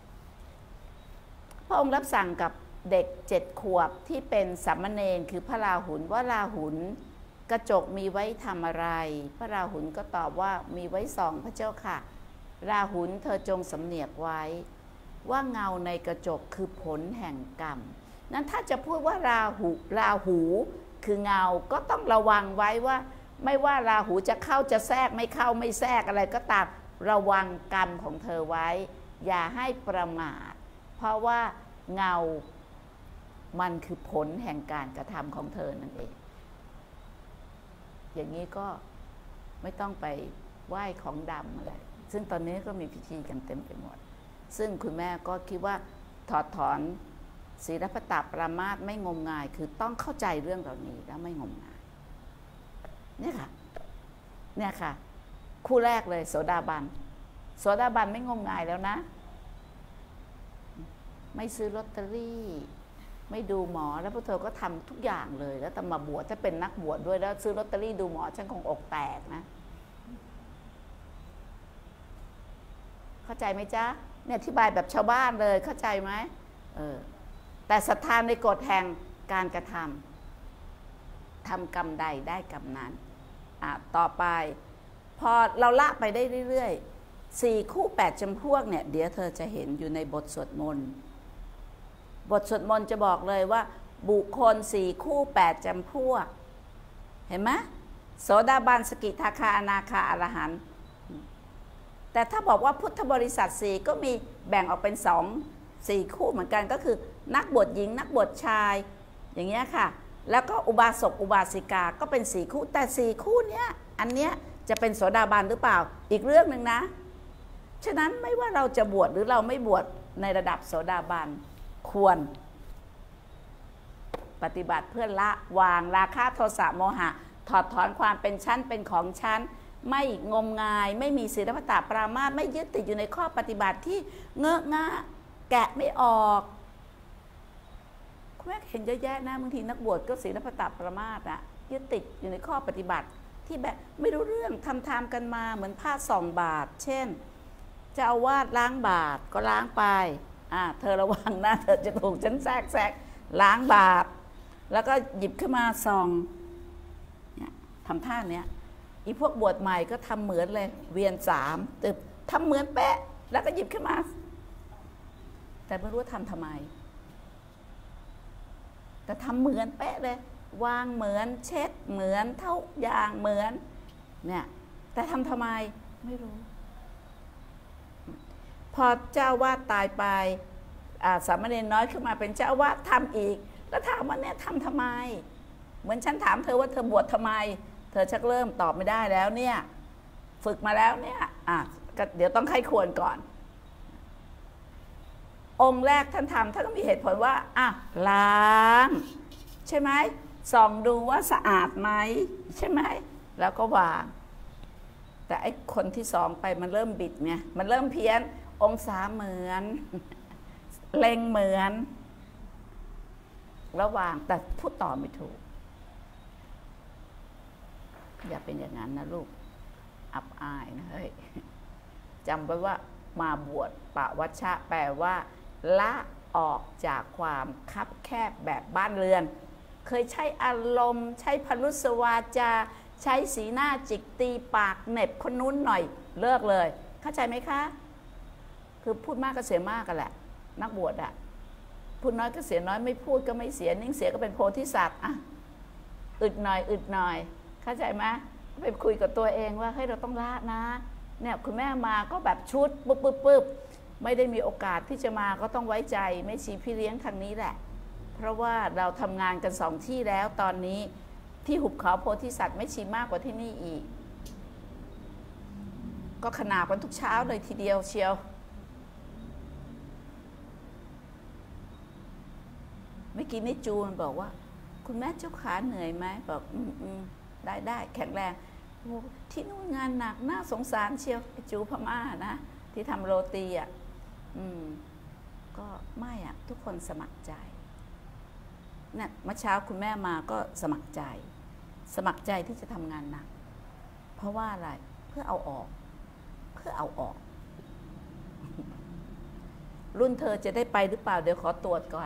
พระองค์รับสั่งกับเด็ก7 ขวบที่เป็นสามเณรคือพระราหุลว่าราหุลกระจกมีไว้ทำอะไรพระราหุลก็ตอบว่ามีไว้ส่องพระเจ้าค่ะราหุลเธอจงสำเนียกไว้ว่าเงาในกระจกคือผลแห่งกรรมนั้นถ้าจะพูดว่าราหูคือเงาก็ต้องระวังไว้ว่าไม่ว่าราหูจะเข้าจะแทรกไม่เข้าไม่แทรกอะไรก็ตามระวังกรรมของเธอไว้อย่าให้ประมาทเพราะว่าเงามันคือผลแห่งการกระทำของเธอนั่นเองอย่างนี้ก็ไม่ต้องไปไหว้ของดำอะไรซึ่งตอนนี้ก็มีพิธีกันเต็มไปหมดซึ่งคุณแม่ก็คิดว่าถอดถอนศีลพัตตปรามาสไม่งมงายคือต้องเข้าใจเรื่องเหล่านี้แล้วไม่งมงายเนี่ยค่ะคู่แรกเลยโสดาบันไม่งมงายแล้วนะไม่ซื้อลอตเตอรี่ไม่ดูหมอแล้วพระเธอก็ทำทุกอย่างเลยแล้วแต่มาบวชถ้าเป็นนักบวชด้วยแล้วซื้อลอตเตอรี่ดูหมอฉันคงอกแตกนะเข้าใจไหมจ๊ะเนี่ยอธิบายแบบชาวบ้านเลยเข้าใจไหมแต่ศรัทธาในกฎแห่งการกระทำกรรมใดได้กรรมนั้นต่อไปพอเราละไปได้เรื่อยๆ4 คู่ 8 จำพวกเนี่ยเดี๋ยวเธอจะเห็นอยู่ในบทสวดมนต์จะบอกเลยว่าบุคคล4 คู่ 8 จำพวกเห็นไหมโสดาบันสกิทาคาอนาคาอรหันต์แต่ถ้าบอกว่าพุทธบริษัท4ก็มีแบ่งออกเป็น4 คู่เหมือนกันก็คือนักบวชหญิงนักบวชชายอย่างเงี้ยค่ะแล้วก็อุบาสกอุบาสิกาก็เป็น4 คู่แต่4 คู่เนี้ยอันเนี้ยจะเป็นโสดาบันหรือเปล่าอีกเรื่องหนึ่งนะฉะนั้นไม่ว่าเราจะบวชหรือเราไม่บวชในระดับโสดาบันควรปฏิบัติเพื่อละวางราคะโทสะโมหะถอดถอนความเป็นชั้นเป็นของชั้นไม่งมงายไม่มีศีลพัตตปรามาสไม่ยึดติดอยู่ในข้อปฏิบัติที่เงอะงะแกะไม่ออกคุณแม่เห็นเยอะแยะนะบางทีนักบวชก็ศีลพัตตปรามาสอะยึดติดอยู่ในข้อปฏิบัติที่แบบไม่รู้เรื่องทำกันมาเหมือนผ้า2 บาทเช่นเจ้าอาวาสล้างบาทก็ล้างไปเธอระวังนะเธอจะถูกฉันแทรกล้างบาปแล้วก็หยิบขึ้นมาส่องเนี่ยทำท่าเนี้ยอีพวกบวชใหม่ก็ทำเหมือนเลยเวียน3ตึบทำเหมือนเป๊ะแล้วก็หยิบขึ้นมาแต่ไม่รู้ว่าทำไมแต่ทำเหมือนเป๊ะเลยวางเหมือนเช็ดเหมือนเท่าอย่างเหมือนเนี่ยแต่ทำไมไม่รู้พอเจ้าวาดตายไปสามเณรน้อยขึ้นมาเป็นเจ้าวาดทำอีกแล้วถามว่าเนี่ยทำไมเหมือนฉันถามเธอว่าเธอบวชทำไมเธอชักเริ่มตอบไม่ได้แล้วเนี่ยฝึกมาแล้วเนี่ยก็เดี๋ยวต้องไข้ควรก่อนองค์แรกท่านก็มีเหตุผลว่าล้างใช่ไหมส่องดูว่าสะอาดไหมใช่ไหมแล้วก็วางแต่ไอ้คนที่2ไปมันเริ่มบิดไงมันเริ่มเพี้ยนองศาเหมือนเล็งเหมือนระหว่างแต่พูดต่อไม่ถูกอย่าเป็นอย่างนั้นนะลูกอับอายนะเฮ้ยจำไว้ว่ามาบวชปวัชชะแปลว่าละออกจากความคับแคบแบบบ้านเรือนเคยใช้อารมณ์ใช้พลุสวาจาใช้สีหน้าจิกตีปากเหน็บคนนู้นหน่อยเลิกเลยเข้าใจไหมคะคือพูดมากก็เสียมากกันแหละนักบวชพูดน้อยก็เสียน้อยไม่พูดก็ไม่เสียนิ่งเสียก็เป็นโพธิสัตว์อะอึดหน่อยอึดหน่อยเข้าใจไหมไปคุยกับตัวเองว่าเฮ้ยเราต้องละนะเนี่ยคุณแม่มาก็แบบชุดปึ๊บไม่ได้มีโอกาสที่จะมาก็ต้องไว้ใจแม่ชีพี่เลี้ยงทางนี้แหละเพราะว่าเราทำงานกัน2 ที่แล้วตอนนี้ที่หุบเขาโพธิสัตว์แม่ชีมากกว่าที่นี่อีกก็ขนาบกันทุกเช้าเลยทีเดียวเชียวเมื่อกี้นี่จูนบอกว่าคุณแม่เจ้าขาเหนื่อยไหมบอกได้แข็งแรงที่นู่นงานหนักน่าสงสารเชียวจูพม่านะที่ทำโรตีอ่ะก็ไม่อ่ะทุกคนสมัครใจเนี่ยเมื่อเช้าคุณแม่มาก็สมัครใจที่จะทำงานหนักเพราะว่าอะไรเพื่อเอาออกรุ่นเธอจะได้ไปหรือเปล่าเดี๋ยวขอตรวจก่อน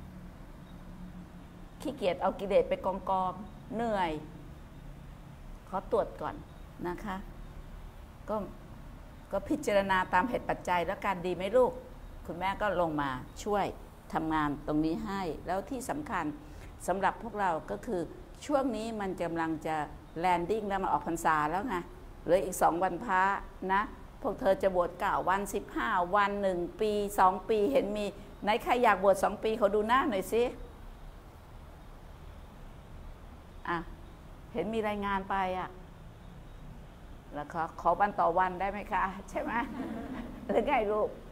ขี้เกียจเอากิเลสไปกองเหนื่อยขอตรวจก่อนนะคะก็พิจารณาตามเหตุปัจจัยแล้วกันดีไหมลูกคุณแม่ก็ลงมาช่วยทำงานตรงนี้ให้แล้วที่สำคัญสำหรับพวกเราก็คือช่วงนี้มันกำลังจะแลนดิ้งแล้วมันออกพรรษาแล้วไงเหลืออีก2 วันพระนะพวกเธอจะบวช9 วัน15 วัน1 ปี2 ปีเห็นมีไหนใครอยากบวช2 ปีเขาดูหน้าหน่อยสิเห็นมีรายงานไปแล้วขอวันต่อวันได้ไหมคะใช่ไหมหรือไงลูก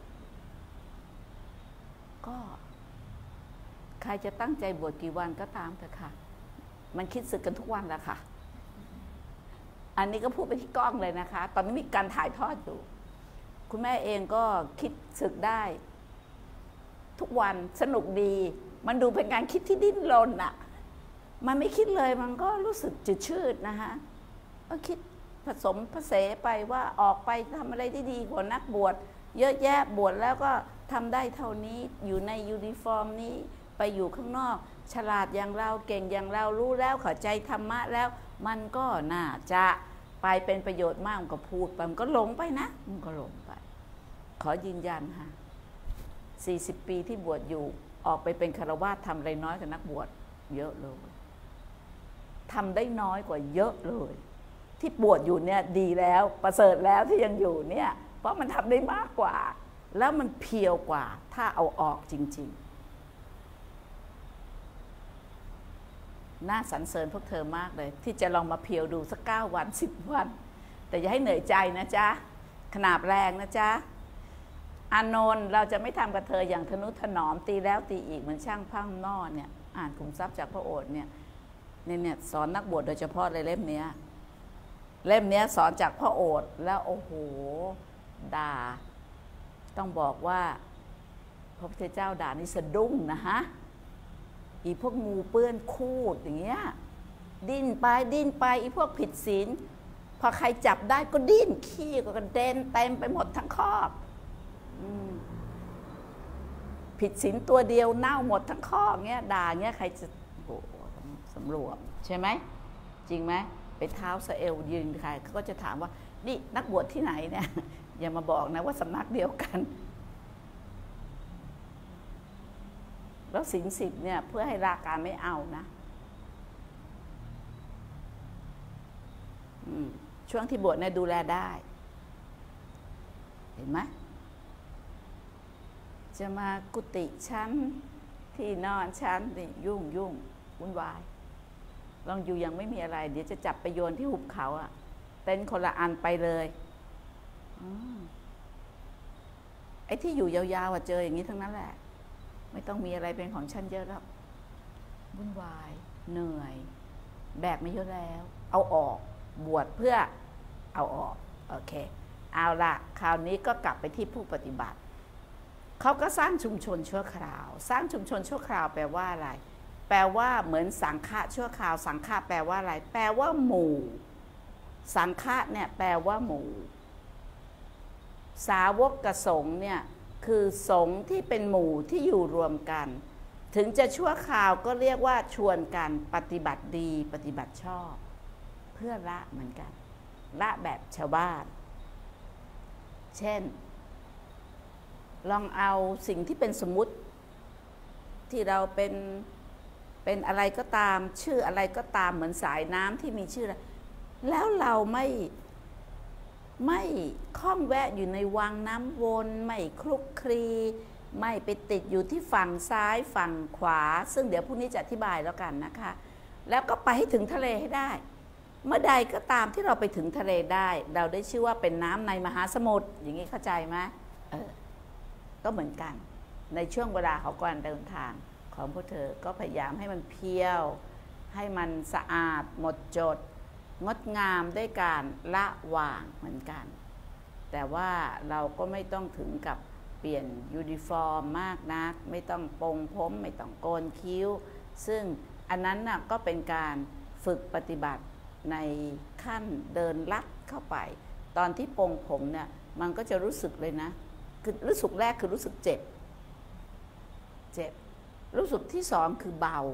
ก็ใครจะตั้งใจบวชกี่วันก็ตามเถอะค่ะมันคิดศึกกันทุกวันแหละค่ะอันนี้ก็พูดไปที่กล้องเลยนะคะตอนนี้มีการถ่ายทอดอยู่คุณแม่เองก็คิดศึกได้ทุกวันสนุกดีมันดูเป็นการคิดที่ดิ้นรนมันไม่คิดเลยมันก็รู้สึกจืดชืดนะคะก็คิดผสมผสานไปว่าออกไปทำอะไรที่ดีกว่านักบวชเยอะแยะบวชแล้วก็ทำได้เท่านี้อยู่ในยูนิฟอร์มนี้ไปอยู่ข้างนอกฉลาดอย่างเราเก่งอย่างเรารู้แล้วเข้าใจธรรมะแล้วมันก็น่าจะไปเป็นประโยชน์มากมันก็พูดไปมันก็หลงไปนะมันก็หลงไปขอยืนยันค่ะ40 ปีที่บวชอยู่ออกไปเป็นฆราวาสทำอะไรน้อยกว่านักบวชเยอะเลยทำได้น้อยกว่าเยอะเลยที่บวชอยู่เนี่ยดีแล้วประเสริฐแล้วที่ยังอยู่เนี่ยเพราะมันทำได้มากกว่าแล้วมันเพียวกว่าถ้าเอาออกจริงๆน่าสรรเสริญพวกเธอมากเลยที่จะลองมาเพียวดูสัก9 วัน10 วันแต่อย่าให้เหนื่อยใจนะจ๊ะขนาบแรงนะจ๊ะอานนท์เราจะไม่ทำกับเธออย่างทนุถนอมตีแล้วตีอีกเหมือนช่างพังนอเนี่ยอ่านขุมทรัพย์จากพระโอษฐ์เนี่ยสอนนักบวชโดยเฉพาะเลยเล่มนี้สอนจากพระโอษฐ์แล้วโอ้โหด่าต้องบอกว่าพระพุทธเจ้าด่านี่สะดุ้งนะฮะอีพวกงูเปื้อนคูดอย่างเงี้ยดิ้นไปอีพวกผิดศีลพอใครจับได้ก็ดิ้นขี้ก็กระเด็นเต็มไปหมดทั้งคอกผิดศีลตัวเดียวเน่าหมดทั้งคอกเงี้ยด่าเงี้ยใครจะโอ้สำรวมใช่ไหมจริงไหมไปเท้าสะเอวยืนใครเขาก็จะถามว่านี่นักบวชที่ไหนเนี่ยอย่ามาบอกนะว่าสำนักเดียวกันแล้วศีล10เนี่ยเพื่อให้ราการไม่เอานะช่วงที่บวชเนี่ยดูแลได้เห็นไหมจะมากุฏิชั้นที่นอนชั้นนี่ยุ่งวุ่นวายลองอยู่ยังไม่มีอะไรเดี๋ยวจะจับไปโยนที่หุบเขาเต็นท์คนละอันไปเลยไอ้ที่อยู่ยาวๆเจออย่างนี้ทั้งนั้นแหละไม่ต้องมีอะไรเป็นของฉันเยอะแล้ววุ่นวายเหนื่อยแบกไม่เยอะแล้วเอาออกบวชเพื่อเอาออกโอเคเอาละคราวนี้ก็กลับไปที่ผู้ปฏิบัติเขาก็สร้างชุมชนชั่วคราวสร้างชุมชนชั่วคราวแปลว่าอะไรแปลว่าเหมือนสังฆะชั่วคราวสังฆะแปลว่าอะไรแปลว่าหมู่สังฆะเนี่ยแปลว่าหมู่สาวกกับสงฆ์เนี่ยคือสงฆ์ที่เป็นหมู่ที่อยู่รวมกันถึงจะชั่วคราวก็เรียกว่าชวนกันปฏิบัติดีปฏิบัติชอบเพื่อละเหมือนกันละแบบชาวบ้านเช่นลองเอาสิ่งที่เป็นสมมุติที่เราเป็นอะไรก็ตามชื่ออะไรก็ตามเหมือนสายน้ำที่มีชื่อแล้วเราไม่คล้องแวะอยู่ในวังน้ำวนไม่คลุกคลีไม่ไปติดอยู่ที่ฝั่งซ้ายฝั่งขวาซึ่งเดี๋ยวพรุ่งนี้จะอธิบายแล้วกันนะคะแล้วก็ไปให้ถึงทะเลให้ได้เมื่อใดก็ตามที่เราไปถึงทะเลได้เราได้ชื่อว่าเป็นน้ำในมหาสมุทรอย่างนี้เข้าใจไหมก็เหมือนกันในช่วงเวลาของการเดินทางของพวกเธอก็พยายามให้มันเพียวให้มันสะอาดหมดจดงดงามด้วยการละวางเหมือนกันแต่ว่าเราก็ไม่ต้องถึงกับเปลี่ยนยูนิฟอร์มมากนักไม่ต้องปรงผมไม่ต้องโกนคิ้วซึ่งอันนั้นน่ะก็เป็นการฝึกปฏิบัติในขั้นเดินลัดเข้าไปตอนที่ปรงผมเนี่ยมันก็จะรู้สึกเลยนะคือรู้สึกแรกคือรู้สึกเจ็บรู้สึกที่สองคือเบา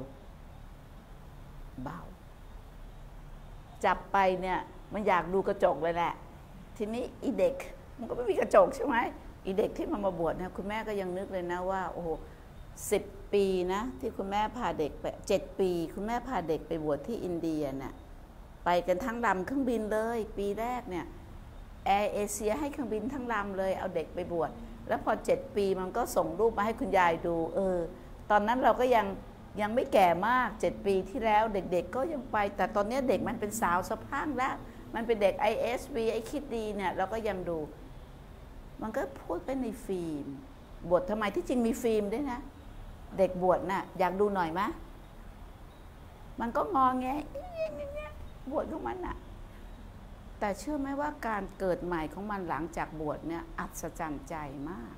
จับไปเนี่ยมันอยากดูกระจกเลยแหละทีนี้อีเด็กมันก็ไม่มีกระจกใช่ไหมอีเด็กที่มาบวชเนี่ยคุณแม่ก็ยังนึกเลยนะว่าโอ้โห10 ปีนะที่คุณแม่พาเด็กไป7 ปีคุณแม่พาเด็กไปบวชที่อินเดียเนี่ยไปกันทั้งลำเครื่องบินเลยปีแรกเนี่ยแอร์เอเชียให้เครื่องบินทั้งลำเลยเอาเด็กไปบวชแล้วพอ7 ปีมันก็ส่งรูปมาให้คุณยายดูตอนนั้นเราก็ยังไม่แก่มาก7 ปีที่แล้วเด็กๆก็ยังไปแต่ตอนนี้เด็กมันเป็นสาวสะพรั่งแล้วมันเป็นเด็ก ISB ไอ้คิดดีเนี่ยเราก็ยังดูมันก็พูดไปในฟิล์มบวชทำไมที่จริงมีฟิล์มด้วยนะเด็กบวชน่ะอยากดูหน่อยไหมมันก็งอแงบวชของมันน่ะแต่เชื่อไหมว่าการเกิดใหม่ของมันหลังจากบวชเนี่ยอัศจรรย์ใจมาก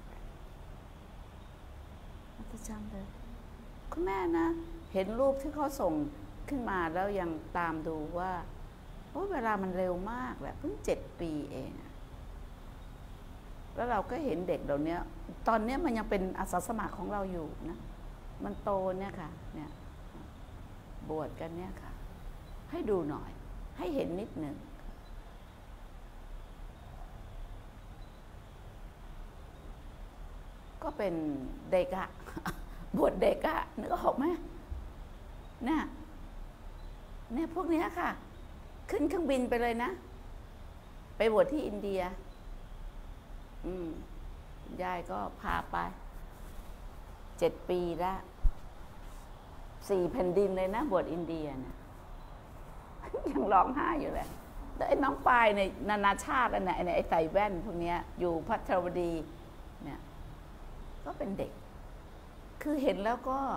อัศจรรย์เลยคุณแม่นะเห็นรูปที่เขาส่งขึ้นมาแล้วยังตามดูว่าเวลามันเร็วมากแหละเพิ่ง7 ปีเองแล้วเราก็เห็นเด็กเหล่านี้ตอนนี้มันยังเป็นอาสาสมัครของเราอยู่นะมันโตเนี่ยค่ะเนี่ยบวชกันเนี่ยค่ะให้ดูหน่อยให้เห็นนิดหนึ่งก็เป็นเด็กอะบวชเด็กอะนึกออกไหมเนี่ยพวกนี้ค่ะขึ้นเครื่องบินไปเลยนะไปบวชที่อินเดียยายก็พาไป7 ปีแล้ว4 แผ่นดินเลยนะบวชอินเดียเนี่ยยังร้องไห้อยู่เลยแล้วไอ้น้องปายในนานาชาติเนี่ยไอ้ใส่แว่นพวกนี้อยู่พัทรวดีเนี่ยก็เป็นเด็กคือเห็นแล้วก็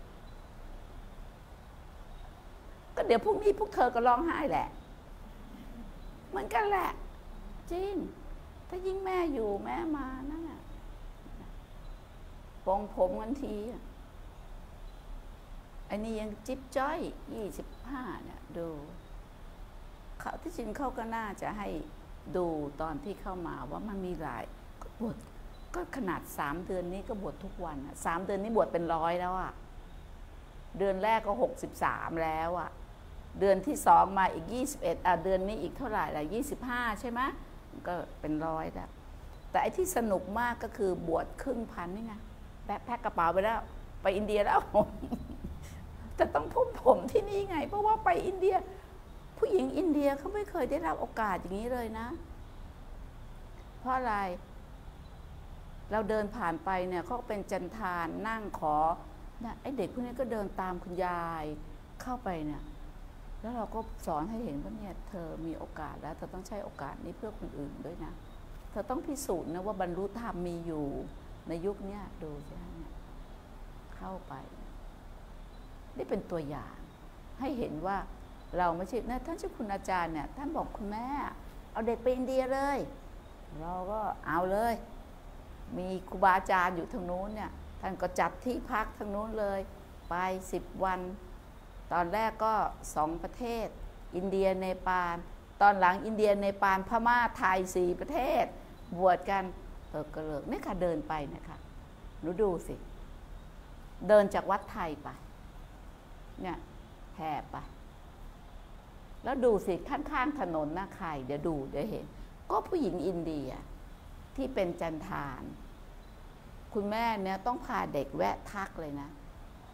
เดี๋ยวพรุ่งนี้พวกเธอก็ร้องไห้แหละเหมือนกันแหละจริงถ้ายิ่งแม่อยู่แม่มานั่นน่ะปองผมกันทีไอ้นี่ยังจิ๊บจ้อย25เนี่ยดูเขาที่จริงเขาก็น่าจะให้ดูตอนที่เข้ามาว่ามันมีหลายก็บวชก็ขนาด3 เดือนนี้ก็บวชทุกวัน3 เดือนนี้บวชเป็น100แล้วอ่ะเดือนแรกก็63แล้วอ่ะเดือนที่2มาอีก21เดือนนี้อีกเท่าไหร่ล่ะ25ใช่ไหมก็เป็น100แล้วแต่ไอ้ที่สนุกมากก็คือบวชครึ่งพันนี่ไงแพ็คกระเป๋าไปแล้วไปอินเดียแล้วแต่ต้องพุ่มผมที่นี่ไงเพราะว่าไปอินเดียผู้หญิงอินเดียเขาไม่เคยได้รับโอกาสอย่างนี้เลยนะเพราะอะไรเราเดินผ่านไปเนี่ยเขาเป็นจันทานนั่งขอเนี่ยไอ้เด็กพวกนี้ก็เดินตามคุณยายเข้าไปเนี่ยแล้วเราก็สอนให้เห็นว่าเนี่ยเธอมีโอกาสแล้วเธอต้องใช้โอกาสนี้เพื่อคนอื่นด้วยนะเธอต้องพิสูจน์นะว่าบรรลุธรรมมีอยู่ในยุคนี้ดูใช่ไหมเข้าไปนี่เป็นตัวอย่างให้เห็นว่าเราไม่ใช่นะท่านเจ้าคุณอาจารย์เนี่ยท่านบอกคุณแม่เอาเด็กไปอินเดียเลยเราก็เอาเลยมีครูบาอาจารย์อยู่ทางนู้นเนี่ยท่านก็จัดที่พักทางนู้นเลยไป10 วันตอนแรกก็2 ประเทศอินเดียเนปาลตอนหลังอินเดียเนปาลพม่าไทย4 ประเทศบวชกันก็เลิกนี่ค่ะเดินไปนะคะหนูดูสิเดินจากวัดไทยไปเนี่ยแห่ไปแล้วดูสิข้างๆถนนนะใครเดี๋ยวเห็นก็ผู้หญิงอินเดียที่เป็นจันทานคุณแม่เนี่ยต้องพาเด็กแวะทักเลยนะ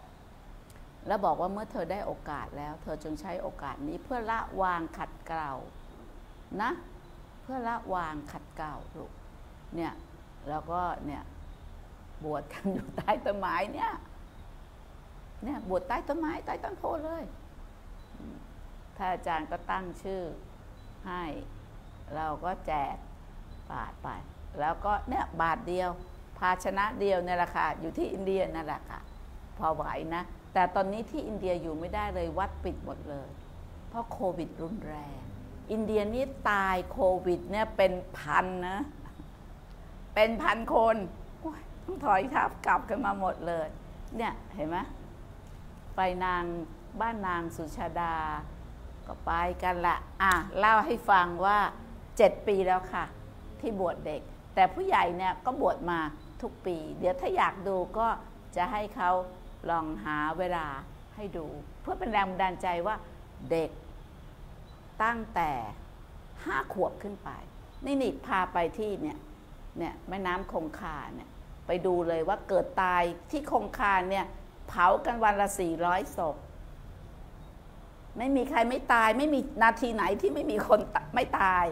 แล้วบอกว่าเมื่อเธอได้โอกาสแล้ว เธอจงใช้โอกาสนี้เพื่อละวางขัดเกลานะเพื่อละวางขัดเกลาลูกเนี่ยแล้วก็เนี่ยบวชกันอยู่ใต้ต้นไม้เนี่ยบวชใต้ต้นไม้ใต้ต้นโพเลยท่านอาจารย์ก็ตั้งชื่อให้เราก็แจกบาทไปแล้วก็เนี่ยบาทเดียวภาชนะเดียวเนี่ยแหละค่ะอยู่ที่อินเดียนั่นแหละค่ะพอไหวนะแต่ตอนนี้ที่อินเดียอยู่ไม่ได้เลยวัดปิดหมดเลยเพราะโควิดรุนแรงอินเดียนี่ตายโควิดเนี่ยเป็นพันนะเป็นพันคนต้องถอยทับกลับกันมาหมดเลยเนี่ยเห็นไหมไปบ้านนางสุชาดาก็ไปกันละเล่าให้ฟังว่า7 ปีแล้วค่ะที่บวชเด็กแต่ผู้ใหญ่เนี่ยก็บวชมาทุกปีเดี๋ยวถ้าอยากดูก็จะให้เขาลองหาเวลาให้ดูเพื่อเป็นแรงบันดาลใจว่าเด็กตั้งแต่5 ขวบขึ้นไปนี่พาไปที่เนี่ยแม่น้ำคงคาเนี่ยไปดูเลยว่าเกิดตายที่คงคาเนี่ยเผากันวันละ400 ศพไม่มีใครไม่ตายไม่มีนาทีไหนที่ไม่มีคนไม่ตาย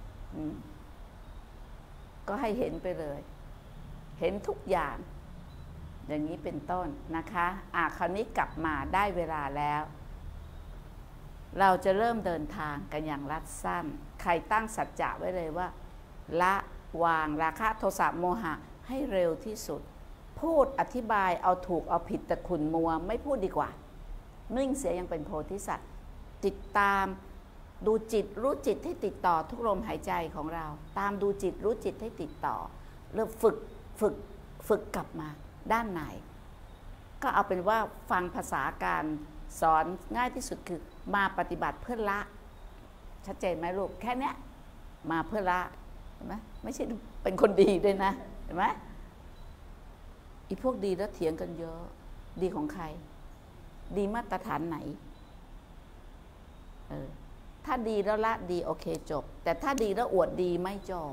ก็ให้เห็นไปเลยเห็นทุกอย่างอย่างนี้เป็นต้นนะคะคราวนี้กลับมาได้เวลาแล้วเราจะเริ่มเดินทางกันอย่างรัดสั้นใครตั้งสัจจะไว้เลยว่าละวางราคะโทสะโมหะให้เร็วที่สุดพูดอธิบายเอาถูกเอาผิดแต่ขุ่นมัวไม่พูดดีกว่านิ่งเสียยังเป็นโพธิสัตว์ติดตามดูจิตรู้จิตให้ติดต่อทุกลมหายใจของเราตามดูจิตรู้จิตให้ติดต่อเริ่มฝึกกลับมาด้านไหนก็เอาเป็นว่าฟังภาษาการสอนง่ายที่สุดคือมาปฏิบัติเพื่อละชัดเจนไหมลูกแค่เนี้ยมาเพื่อละเห็นไหมไม่ใช่เป็นคนดีด้วยนะเห็นไหมอีพวกดีแล้วเถียงกันเยอะดีของใครดีมาตรฐานไหนถ้าดีแล้วละดีโอเคจบแต่ถ้าดีแล้วอวดดีไม่จบ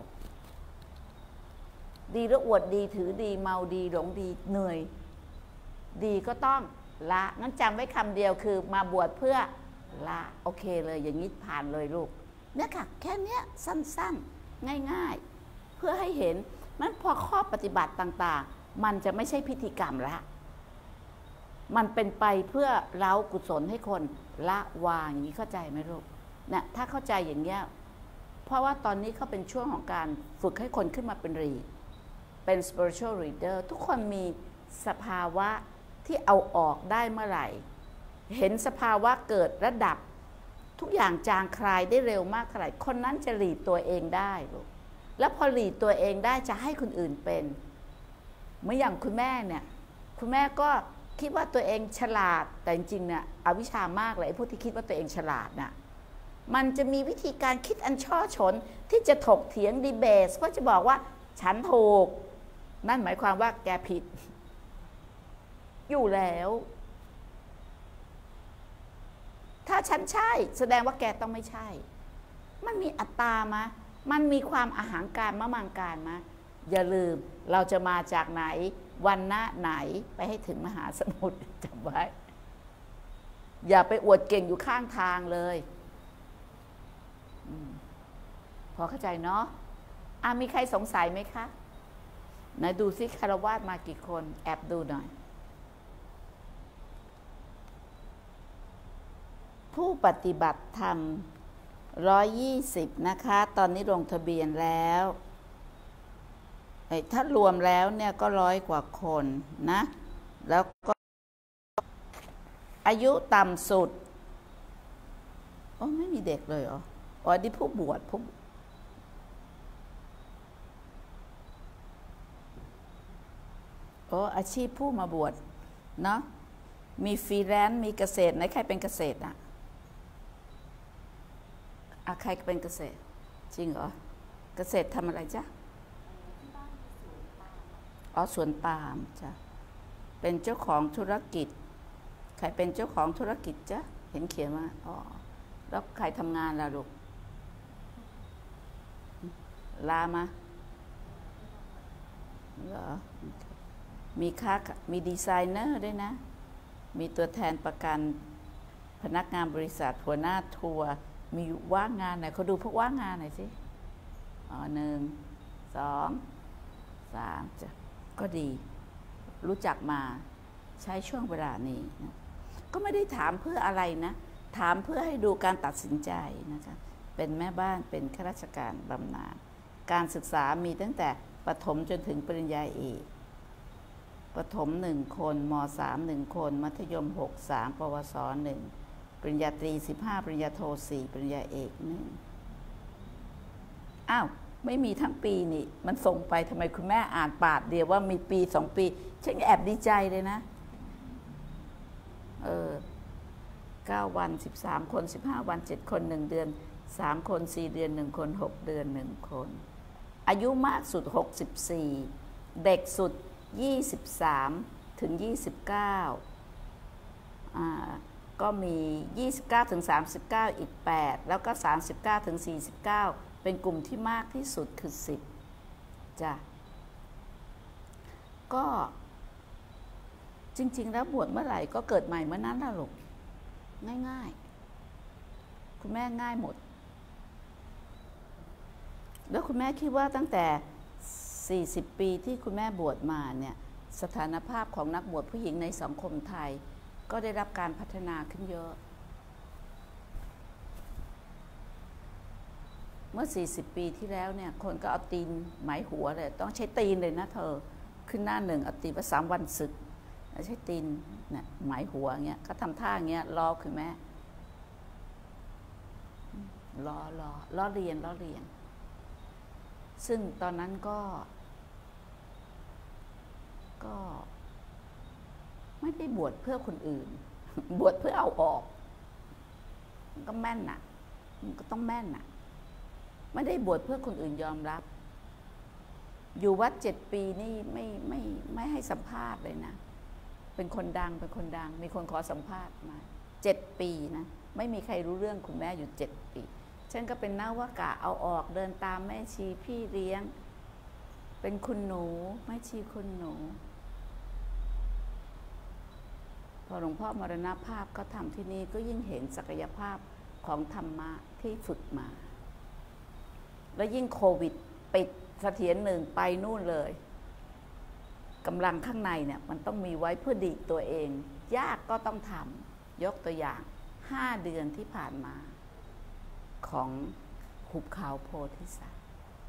ดีแล้วอวดดีถือดีเมาดีหลงดีเหนื่อยดีก็ต้องละงั้นจำไว้คำเดียวคือมาบวชเพื่อละโอเคเลยอย่างนี้ผ่านเลยลูกเนี่ยค่ะแค่เนี้ยสั้นๆง่ายๆเพื่อให้เห็นนั้นพอข้อปฏิบัติต่างๆมันจะไม่ใช่พิธีกรรมละมันเป็นไปเพื่อเล้ากุศลให้คนละวางอย่างนี้เข้าใจไหมลูกเนี่ยถ้าเข้าใจอย่างเงี้ยเพราะว่าตอนนี้เขาเป็นช่วงของการฝึกให้คนขึ้นมาเป็น spiritual leader ทุกคนมีสภาวะที่เอาออกได้เมื่อไหร่เห็นสภาวะเกิดระดับทุกอย่างจางคลายได้เร็วมากเท่าไหร่คนนั้นจะหลีดตัวเองได้ลูกแล้วพอหลีดตัวเองได้จะให้คนอื่นเป็นเมื่ออย่างคุณแม่เนี่ยคุณแม่ก็คิดว่าตัวเองฉลาดแต่จริงๆเนี่ยอวิชชามากเลยไอ้ผู้ที่คิดว่าตัวเองฉลาดน่ะมันจะมีวิธีการคิดอันช่อฉนที่จะถกเถียงดีเบตเพราะจะบอกว่าฉันถูกนั่นหมายความว่าแกผิดอยู่แล้วถ้าฉันใช่แสดงว่าแกต้องไม่ใช่มันมีอัตตามะมันมีความอาหารการมะมังการมะอย่าลืมเราจะมาจากไหนวันณะไหนไปให้ถึงมหาสมุทรจำไว้อย่าไปอวดเก่งอยู่ข้างทางเลยพอเข้าใจเนาะมีใครสงสัยไหมคะไหนดูซิคฤหัสถ์มากี่คนแอบดูหน่อยผู้ปฏิบัติธรรม120นะคะตอนนี้ลงทะเบียนแล้วถ้ารวมแล้วเนี่ยก็100 กว่าคนนะแล้วก็อายุต่ำสุดไม่มีเด็กเลยเหรอนี่ผู้บวชอาชีพผู้มาบวชเนาะมีฟรีแลนซ์มีเกษตรไหนใครเป็นเกษตรใครเป็นเกษตรจริงเหรอเกษตรทำอะไรจ๊ะสวนปาล์มจ้ะเป็นเจ้าของธุรกิจใครเป็นเจ้าของธุรกิจจ๊ะเห็นเขียนว่าแล้วใครทำงานล่ะลูกลามาเหรอมีดีไซเนอร์ด้วยนะมีตัวแทนประกันพนักงานบริษัทหัวหน้าทัวร์มีว่างงานไหนเขาดูพวกว่างงานหน่อยสิ1 2 3จ้ะก็ดีรู้จักมาใช้ช่วงเวลานี้นะก็ไม่ได้ถามเพื่ออะไรนะถามเพื่อให้ดูการตัดสินใจนะคะเป็นแม่บ้านเป็นข้าราชการบำนาญการศึกษามีตั้งแต่ประถมจนถึงปริญญาเอกประถม1 คนม.3 1 คนมัธยม6 3ปวส1ปริญญาตรี15ปริญญาโท4ปริญญาเอก1อ้าวไม่มีทั้งปีนี่มันส่งไปทำไมคุณแม่อ่านปาดเดียวว่ามีปี2 ปีฉันแอบดีใจเลยนะ9 วัน13 คน15 วัน7 คน1 เดือน3 คน4 เดือน1 คน6 เดือน1 คนอายุมากสุด64เด็กสุด23ถึง29ก็มี29ถึง39อีก8แล้วก็39ถึง49เป็นกลุ่มที่มากที่สุดคือ10จ้ะก็จริงๆแล้วบวชเมื่อไหร่ก็เกิดใหม่เมื่อนั้นล่ะลูกง่ายๆคุณแม่ง่ายหมดแล้วคุณแม่คิดว่าตั้งแต่40 ปีที่คุณแม่บวชมาเนี่ยสถานภาพของนักบวชผู้หญิงในสังคมไทยก็ได้รับการพัฒนาขึ้นเยอะเมื่อ40 ปีที่แล้วเนี่ยคนก็เอาตีนหมายหัวเลยต้องใช้ตีนเลยนะเธอขึ้นหน้า1เอาตีนว่า3 วันศึกใช้ตีนเนี่ยหมายหัวเงี้ยเขาทำท่าเงี้ยล้อคือแม่ล้อเรียนซึ่งตอนนั้นก็ไม่ได้บวชเพื่อคนอื่นบวชเพื่อเอาออกมันก็แม่นน่ะมันก็ต้องแม่นน่ะไม่ได้บวชเพื่อคนอื่นยอมรับอยู่วัด7 ปีนี่ไม่ให้สัมภาษณ์เลยนะเป็นคนดังมีคนขอสัมภาษณ์มา7 ปีนะไม่มีใครรู้เรื่องคุณแม่อยู่7 ปีฉันก็เป็นนวากะเอาออกเดินตามแม่ชีพี่เลี้ยงเป็นคุณหนูแม่ชีคุณหนูพอหลวงพ่อมรณภาพก็ทำที่นี่ก็ยิ่งเห็นศักยภาพของธรรมะที่ฝึกมาแล้วยิ่งโควิดปิดเสถียร1ไปนู่นเลยกำลังข้างในเนี่ยมันต้องมีไว้เพื่อดีตัวเองยากก็ต้องทำยกตัวอย่าง5 เดือนที่ผ่านมาของหุบเขาโพธิสัตว์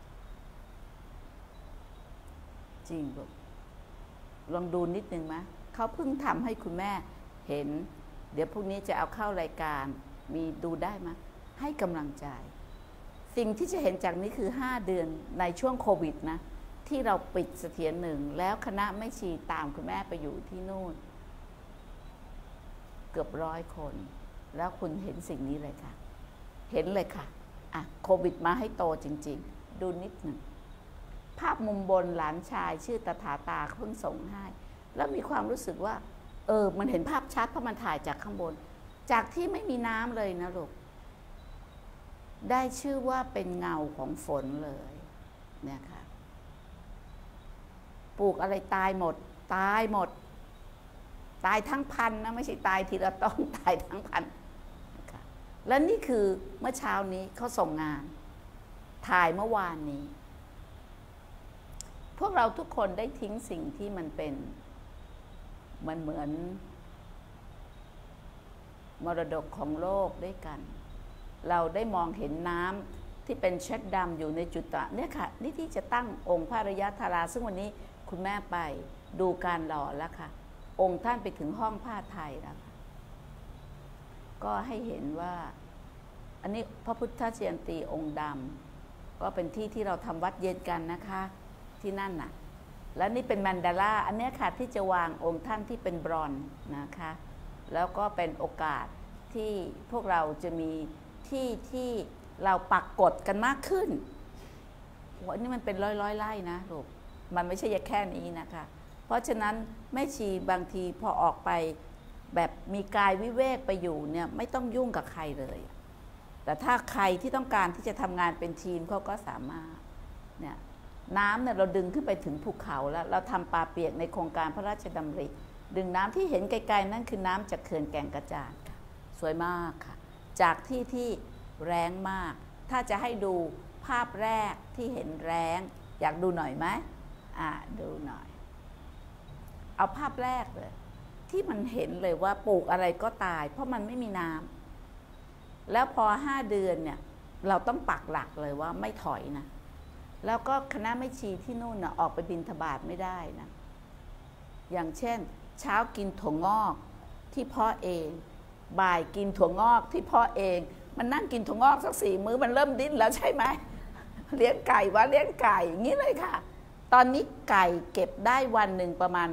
จริงลูกลองดูนิดนึงไหมเขาเพิ่งทำให้คุณแม่เห็นเดี๋ยวพรุ่งนี้จะเอาเข้ารายการมีดูได้ไหมให้กำลังใจสิ่งที่จะเห็นจากนี้คือ5 เดือนในช่วงโควิดนะที่เราปิดเสถียร1แล้วคณะแม่ชีตามคุณแม่ไปอยู่ที่นู่นเกือบ100 คนแล้วคุณเห็นสิ่งนี้เลยค่ะเห็นเลยค่ะโควิดมาให้โตจริงๆดูนิดหนึ่งภาพมุมบนหลานชายชื่อตถาตาเพิ่งส่งให้แล้วมีความรู้สึกว่ามันเห็นภาพชัดเพราะมันถ่ายจากข้างบนจากที่ไม่มีน้ำเลยนะลูกได้ชื่อว่าเป็นเงาของฝนเลยเนี่ยค่ะปลูกอะไรตายหมดตายทั้งพันนะไม่ใช่ตายทีละต้นตายทั้งพันนะคะและนี่คือเมื่อเช้านี้เขาส่งงานถ่ายเมื่อวานนี้พวกเราทุกคนได้ทิ้งสิ่งที่มันเหมือนมรดกของโลกด้วยกันเราได้มองเห็นน้ำที่เป็นเช็ดดำอยู่ในจุดเนี่ยค่ะนี่ที่จะตั้งองค์พระอริยธาราซึ่งวันนี้คุณแม่ไปดูการหล่อแล้วค่ะองค์ท่านไปถึงห้องผ้าไทยแล้วค่ะก็ให้เห็นว่าอันนี้พระพุทธเจียนตีองค์ดำก็เป็นที่ที่เราทำวัดเย็นกันนะคะที่นั่นน่ะแล้วนี่เป็นแมนดาล่าอันนี้ค่ะที่จะวางองค์ท่านที่เป็นบรอนซ์นะคะแล้วก็เป็นโอกาสที่พวกเราจะมีที่เราปักกฎกันมากขึ้นวันนี้มันเป็นร้อยไร่นะลูกมันไม่ใช่แค่นี้นะคะเพราะฉะนั้นแม่ชีบางทีพอออกไปแบบมีกายวิเวกไปอยู่เนี่ยไม่ต้องยุ่งกับใครเลยแต่ถ้าใครที่ต้องการที่จะทำงานเป็นทีมเขาก็สามารถเนี่ยน้ำเนี่ยเราดึงขึ้นไปถึงภูเขาแล้วเราทำปลาเปียกในโครงการพระราชดำริดึงน้ำที่เห็นไกลๆนั่นคือน้ำจากเขื่อนแก่งกระจานค่ะสวยมากค่ะจากที่แรงมากถ้าจะให้ดูภาพแรกที่เห็นแรงอยากดูหน่อยไหมดูหน่อยเอาภาพแรกเลยที่มันเห็นเลยว่าปลูกอะไรก็ตายเพราะมันไม่มีน้ำแล้วพอ5 เดือนเนี่ยเราต้องปักหลักเลยว่าไม่ถอยนะแล้วก็คณะแม่ชีที่นู่นนะออกไปบิณฑบาตไม่ได้นะอย่างเช่นเช้ากินถั่วงอกที่เพาะเองบ่ายกินถั่วงอกที่เพาะเองมันนั่งกินถั่วงอกสัก4 มื้อมันเริ่มดิ้นแล้วใช่ไหมเลี้ยงไก่ว่าเลี้ยงไก่อย่างนี้เลยค่ะตอนนี้ไก่เก็บได้วันหนึ่งประมาณ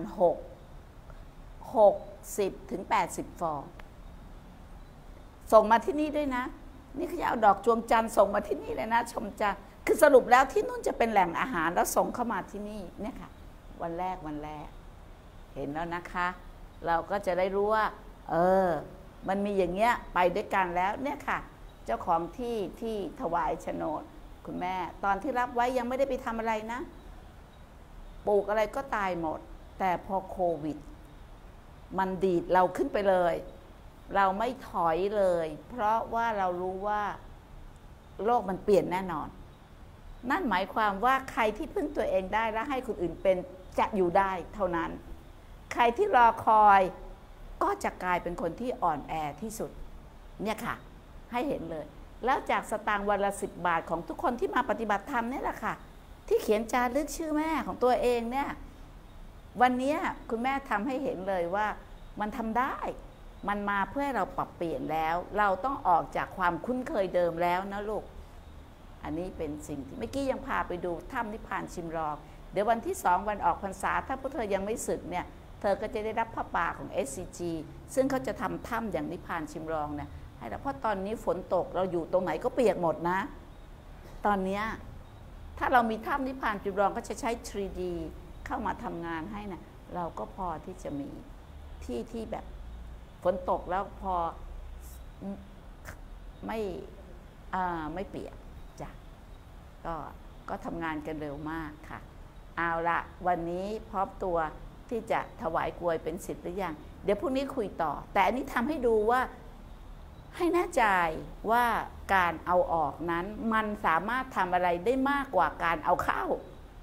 60 ถึง 80 ฟองส่งมาที่นี่ด้วยนะนี่เขาจะเอาดอกจวงจันทร์ส่งมาที่นี่เลยนะชมจันทร์คือสรุปแล้วที่นู่นจะเป็นแหล่งอาหารแล้วส่งเข้ามาที่นี่เนี่ยค่ะวันแรกเห็นแล้วนะคะเราก็จะได้รู้ว่ามันมีอย่างเงี้ยไปด้วยกันแล้วเนี่ยค่ะเจ้าของที่ถวายโฉนดคุณแม่ตอนที่รับไว้ยังไม่ได้ไปทำอะไรนะปลูกอะไรก็ตายหมดแต่พอโควิดมันดีดเราขึ้นไปเลยเราไม่ถอยเลยเพราะว่าเรารู้ว่าโลกมันเปลี่ยนแน่นอนนั่นหมายความว่าใครที่พึ่งตัวเองได้และให้คนอื่นเป็นจะอยู่ได้เท่านั้นใครที่รอคอยก็จะกลายเป็นคนที่อ่อนแอที่สุดเนี่ยค่ะให้เห็นเลยแล้วจากสตางค์วันละ10 บาทของทุกคนที่มาปฏิบัติธรรมนี่แหละค่ะที่เขียนจารึกชื่อแม่ของตัวเองเนี่ยวันนี้คุณแม่ทำให้เห็นเลยว่ามันทำได้มันมาเพื่อให้เราปรับเปลี่ยนแล้วเราต้องออกจากความคุ้นเคยเดิมแล้วนะลูกอันนี้เป็นสิ่งที่เมื่อกี้ยังพาไปดูถ้ำนิพพานชิมรองเดี๋ยววันที่2วันออกพรรษาถ้าพวกเธอยังไม่สึกเนี่ยเธอก็จะได้รับผ้าป่าของ SCG ซึ่งเขาจะทำถ้ำอย่างนิพพานชิมรองเนี่ยให้เราเพราะตอนนี้ฝนตกเราอยู่ตรงไหนก็เปียกหมดนะตอนนี้ถ้าเรามีถ้ำนิพพานชิมรองก็จะใช้ 3D เข้ามาทำงานให้นะเราก็พอที่จะมีที่แบบฝนตกแล้วพอไม่เปียกจ้ะก็ทำงานกันเร็วมากค่ะเอาละวันนี้พร้อมตัวที่จะถวายกลวยเป็นศิษย์หรือยังเดี๋ยวพรุ่งนี้คุยต่อแต่อันนี้ทำให้ดูว่าให้แน่ใจว่าการเอาออกนั้นมันสามารถทำอะไรได้มากกว่าการเอาเข้า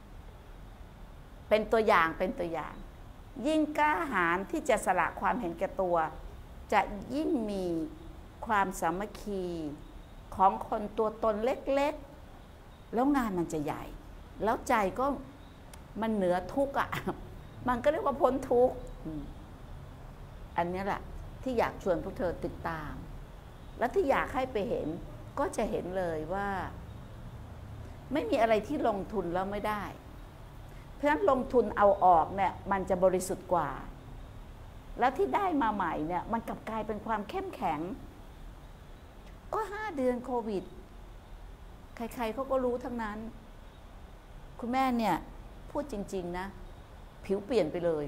เป็นตัวอย่างยิ่งกล้าหาญที่จะสละความเห็นแก่ตัวจะยิ่งมีความสามัคคีของคนตัวตนเล็กๆแล้วงานมันจะใหญ่แล้วใจก็มันเหนือทุกข์มันก็เรียกว่าพ้นทุกข์อันนี้แหละที่อยากชวนพวกเธอติดตามและที่อยากให้ไปเห็นก็จะเห็นเลยว่าไม่มีอะไรที่ลงทุนแล้วไม่ได้เพราะฉะนั้นลงทุนเอาออกเนี่ยมันจะบริสุทธิ์กว่าแล้วที่ได้มาใหม่เนี่ยมันกลับกลายเป็นความเข้มแข็งก็5 เดือนโควิดใครๆเขาก็รู้ทั้งนั้นคุณแม่เนี่ยพูดจริงๆนะผิวเปลี่ยนไปเลย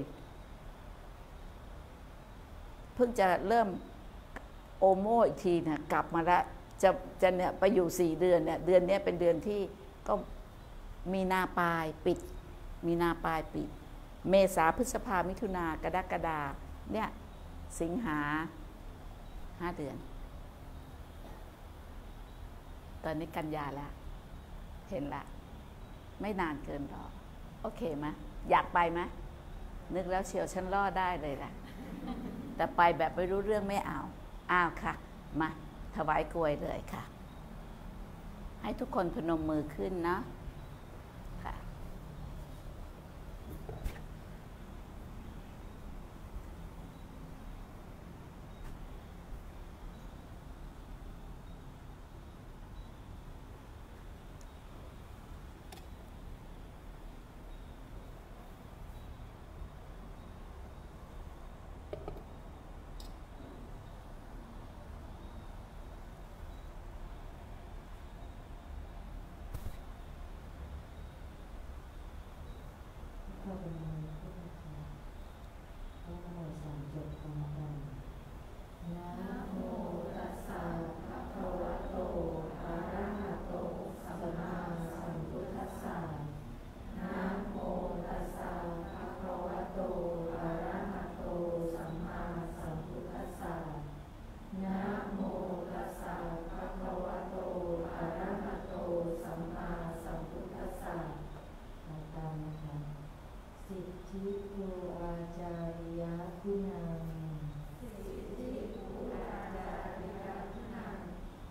เพิ่งจะเริ่มโอโมอีกทีนะกลับมาแล้วจะเนี่ยไปอยู่4 เดือนเนี่ยเดือนนี้เป็นเดือนที่ก็มีนาปลายปิดเมษาพฤษภามิถุนากรกฎาเนี่ยสิงหา5 เดือนตอนนี้กันยาแล้วเห็นละไม่นานเกินรอโอเคไหมอยากไปไหมนึกแล้วเชียวฉันล่อได้เลยล่ะแต่ไปแบบไม่รู้เรื่องไม่เอาค่ะมาถวายกลวยเลยค่ะให้ทุกคนพนมมือขึ้นนะค่ะ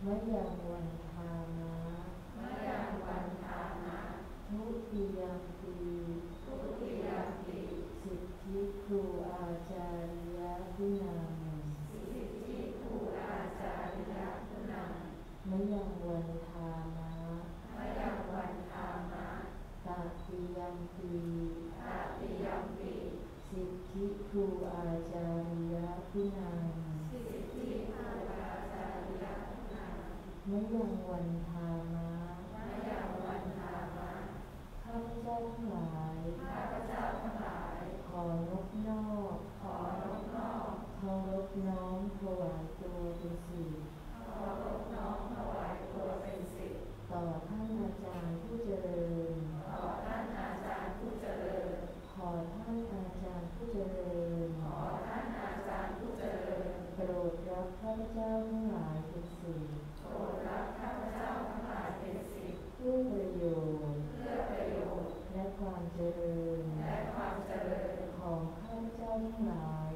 ยังวันทามะทุติยมปีสิทธิครูอาจาริยกุณังมะยังวันทามะตติยมปีสิทธิครูอาจาริยกุณังมะยังวันทามะข้าพเจ้าทั้งหลายขอนบนอบเคารพน้อมถวายตัวเป็นศิษย์ต่อท่านอาจารย์ผู้เจริญขอท่านอาจารย์ผู้เจริญโปรดรับข้าพเจ้าทั้งหลายเป็นศิษย์เพื่อประโยชน์และความเจริญของข้าพเจ้าทั้งหลาย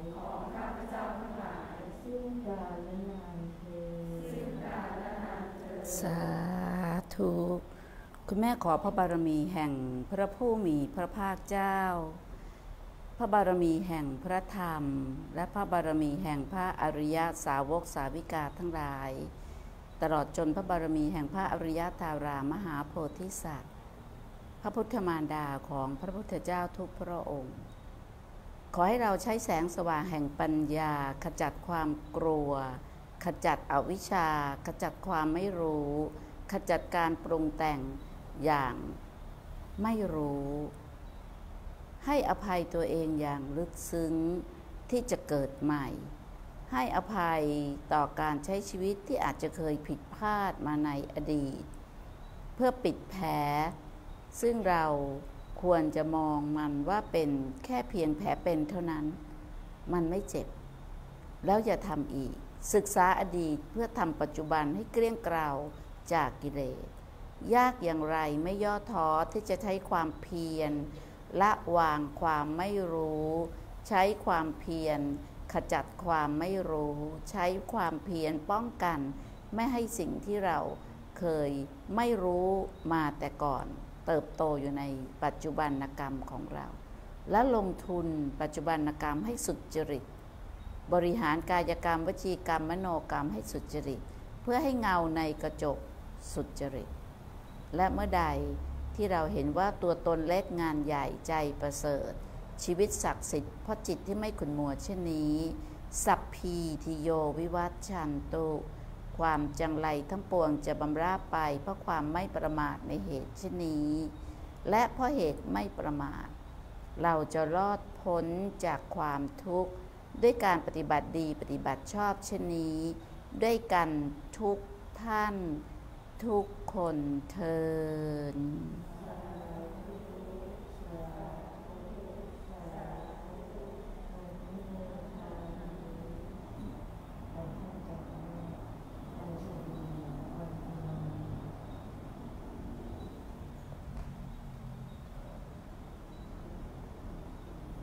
ซึ่งกาลและนานเทอญสาธุคุณแม่ขอพระบารมีแห่งพระผู้มีพระภาคเจ้าพระบารมีแห่งพระธรรมและพระบารมีแห่งพระอริยสาวกสาวิกาทั้งหลายตลอดจนพระบารมีแห่งพระอริยธารามหาโพธิสัตว์พระพุทธมารดาของพระพุทธเจ้าทุกพระองค์ขอให้เราใช้แสงสว่างแห่งปัญญาขจัดความกลัวขจัดอวิชชาขจัดความไม่รู้ขจัดการปรุงแต่งอย่างไม่รู้ให้อภัยตัวเองอย่างลึกซึ้งที่จะเกิดใหม่ให้อภัยต่อการใช้ชีวิตที่อาจจะเคยผิดพลาดมาในอดีตเพื่อปิดแผลซึ่งเราควรจะมองมันว่าเป็นแค่เพียงแผลเป็นเท่านั้นมันไม่เจ็บแล้วอย่าทำอีกศึกษาอดีตเพื่อทำปัจจุบันให้เกลี้ยงเกลาจากกิเลสยากอย่างไรไม่ย่อท้อที่จะใช้ความเพียรละวางความไม่รู้ใช้ความเพียรขจัดความไม่รู้ใช้ความเพียรป้องกันไม่ให้สิ่งที่เราเคยไม่รู้มาแต่ก่อนเติบโตอยู่ในปัจจุบันกรรมของเราและลงทุนปัจจุบันกรรมให้สุจริตบริหารกายกรรมวจีกรรมมโนกรรมให้สุจริตเพื่อให้เงาในกระจกสุจริตและเมื่อใดที่เราเห็นว่าตัวตนเล็กงานใหญ่ใจประเสริฐชีวิตศักดิ์สิทธิ์เพราะจิตที่ไม่ขุ่นมัวเช่นนี้สัพพีทิโยวิวัชชันตุความจังไรทั้งปวงจะบำราบไปเพราะความไม่ประมาทในเหตุเช่นนี้และเพราะเหตุไม่ประมาทเราจะรอดพ้นจากความทุกข์ด้วยการปฏิบัติดีปฏิบัติชอบเช่นนี้ด้วยกันทุกท่านทุกคนเทอญ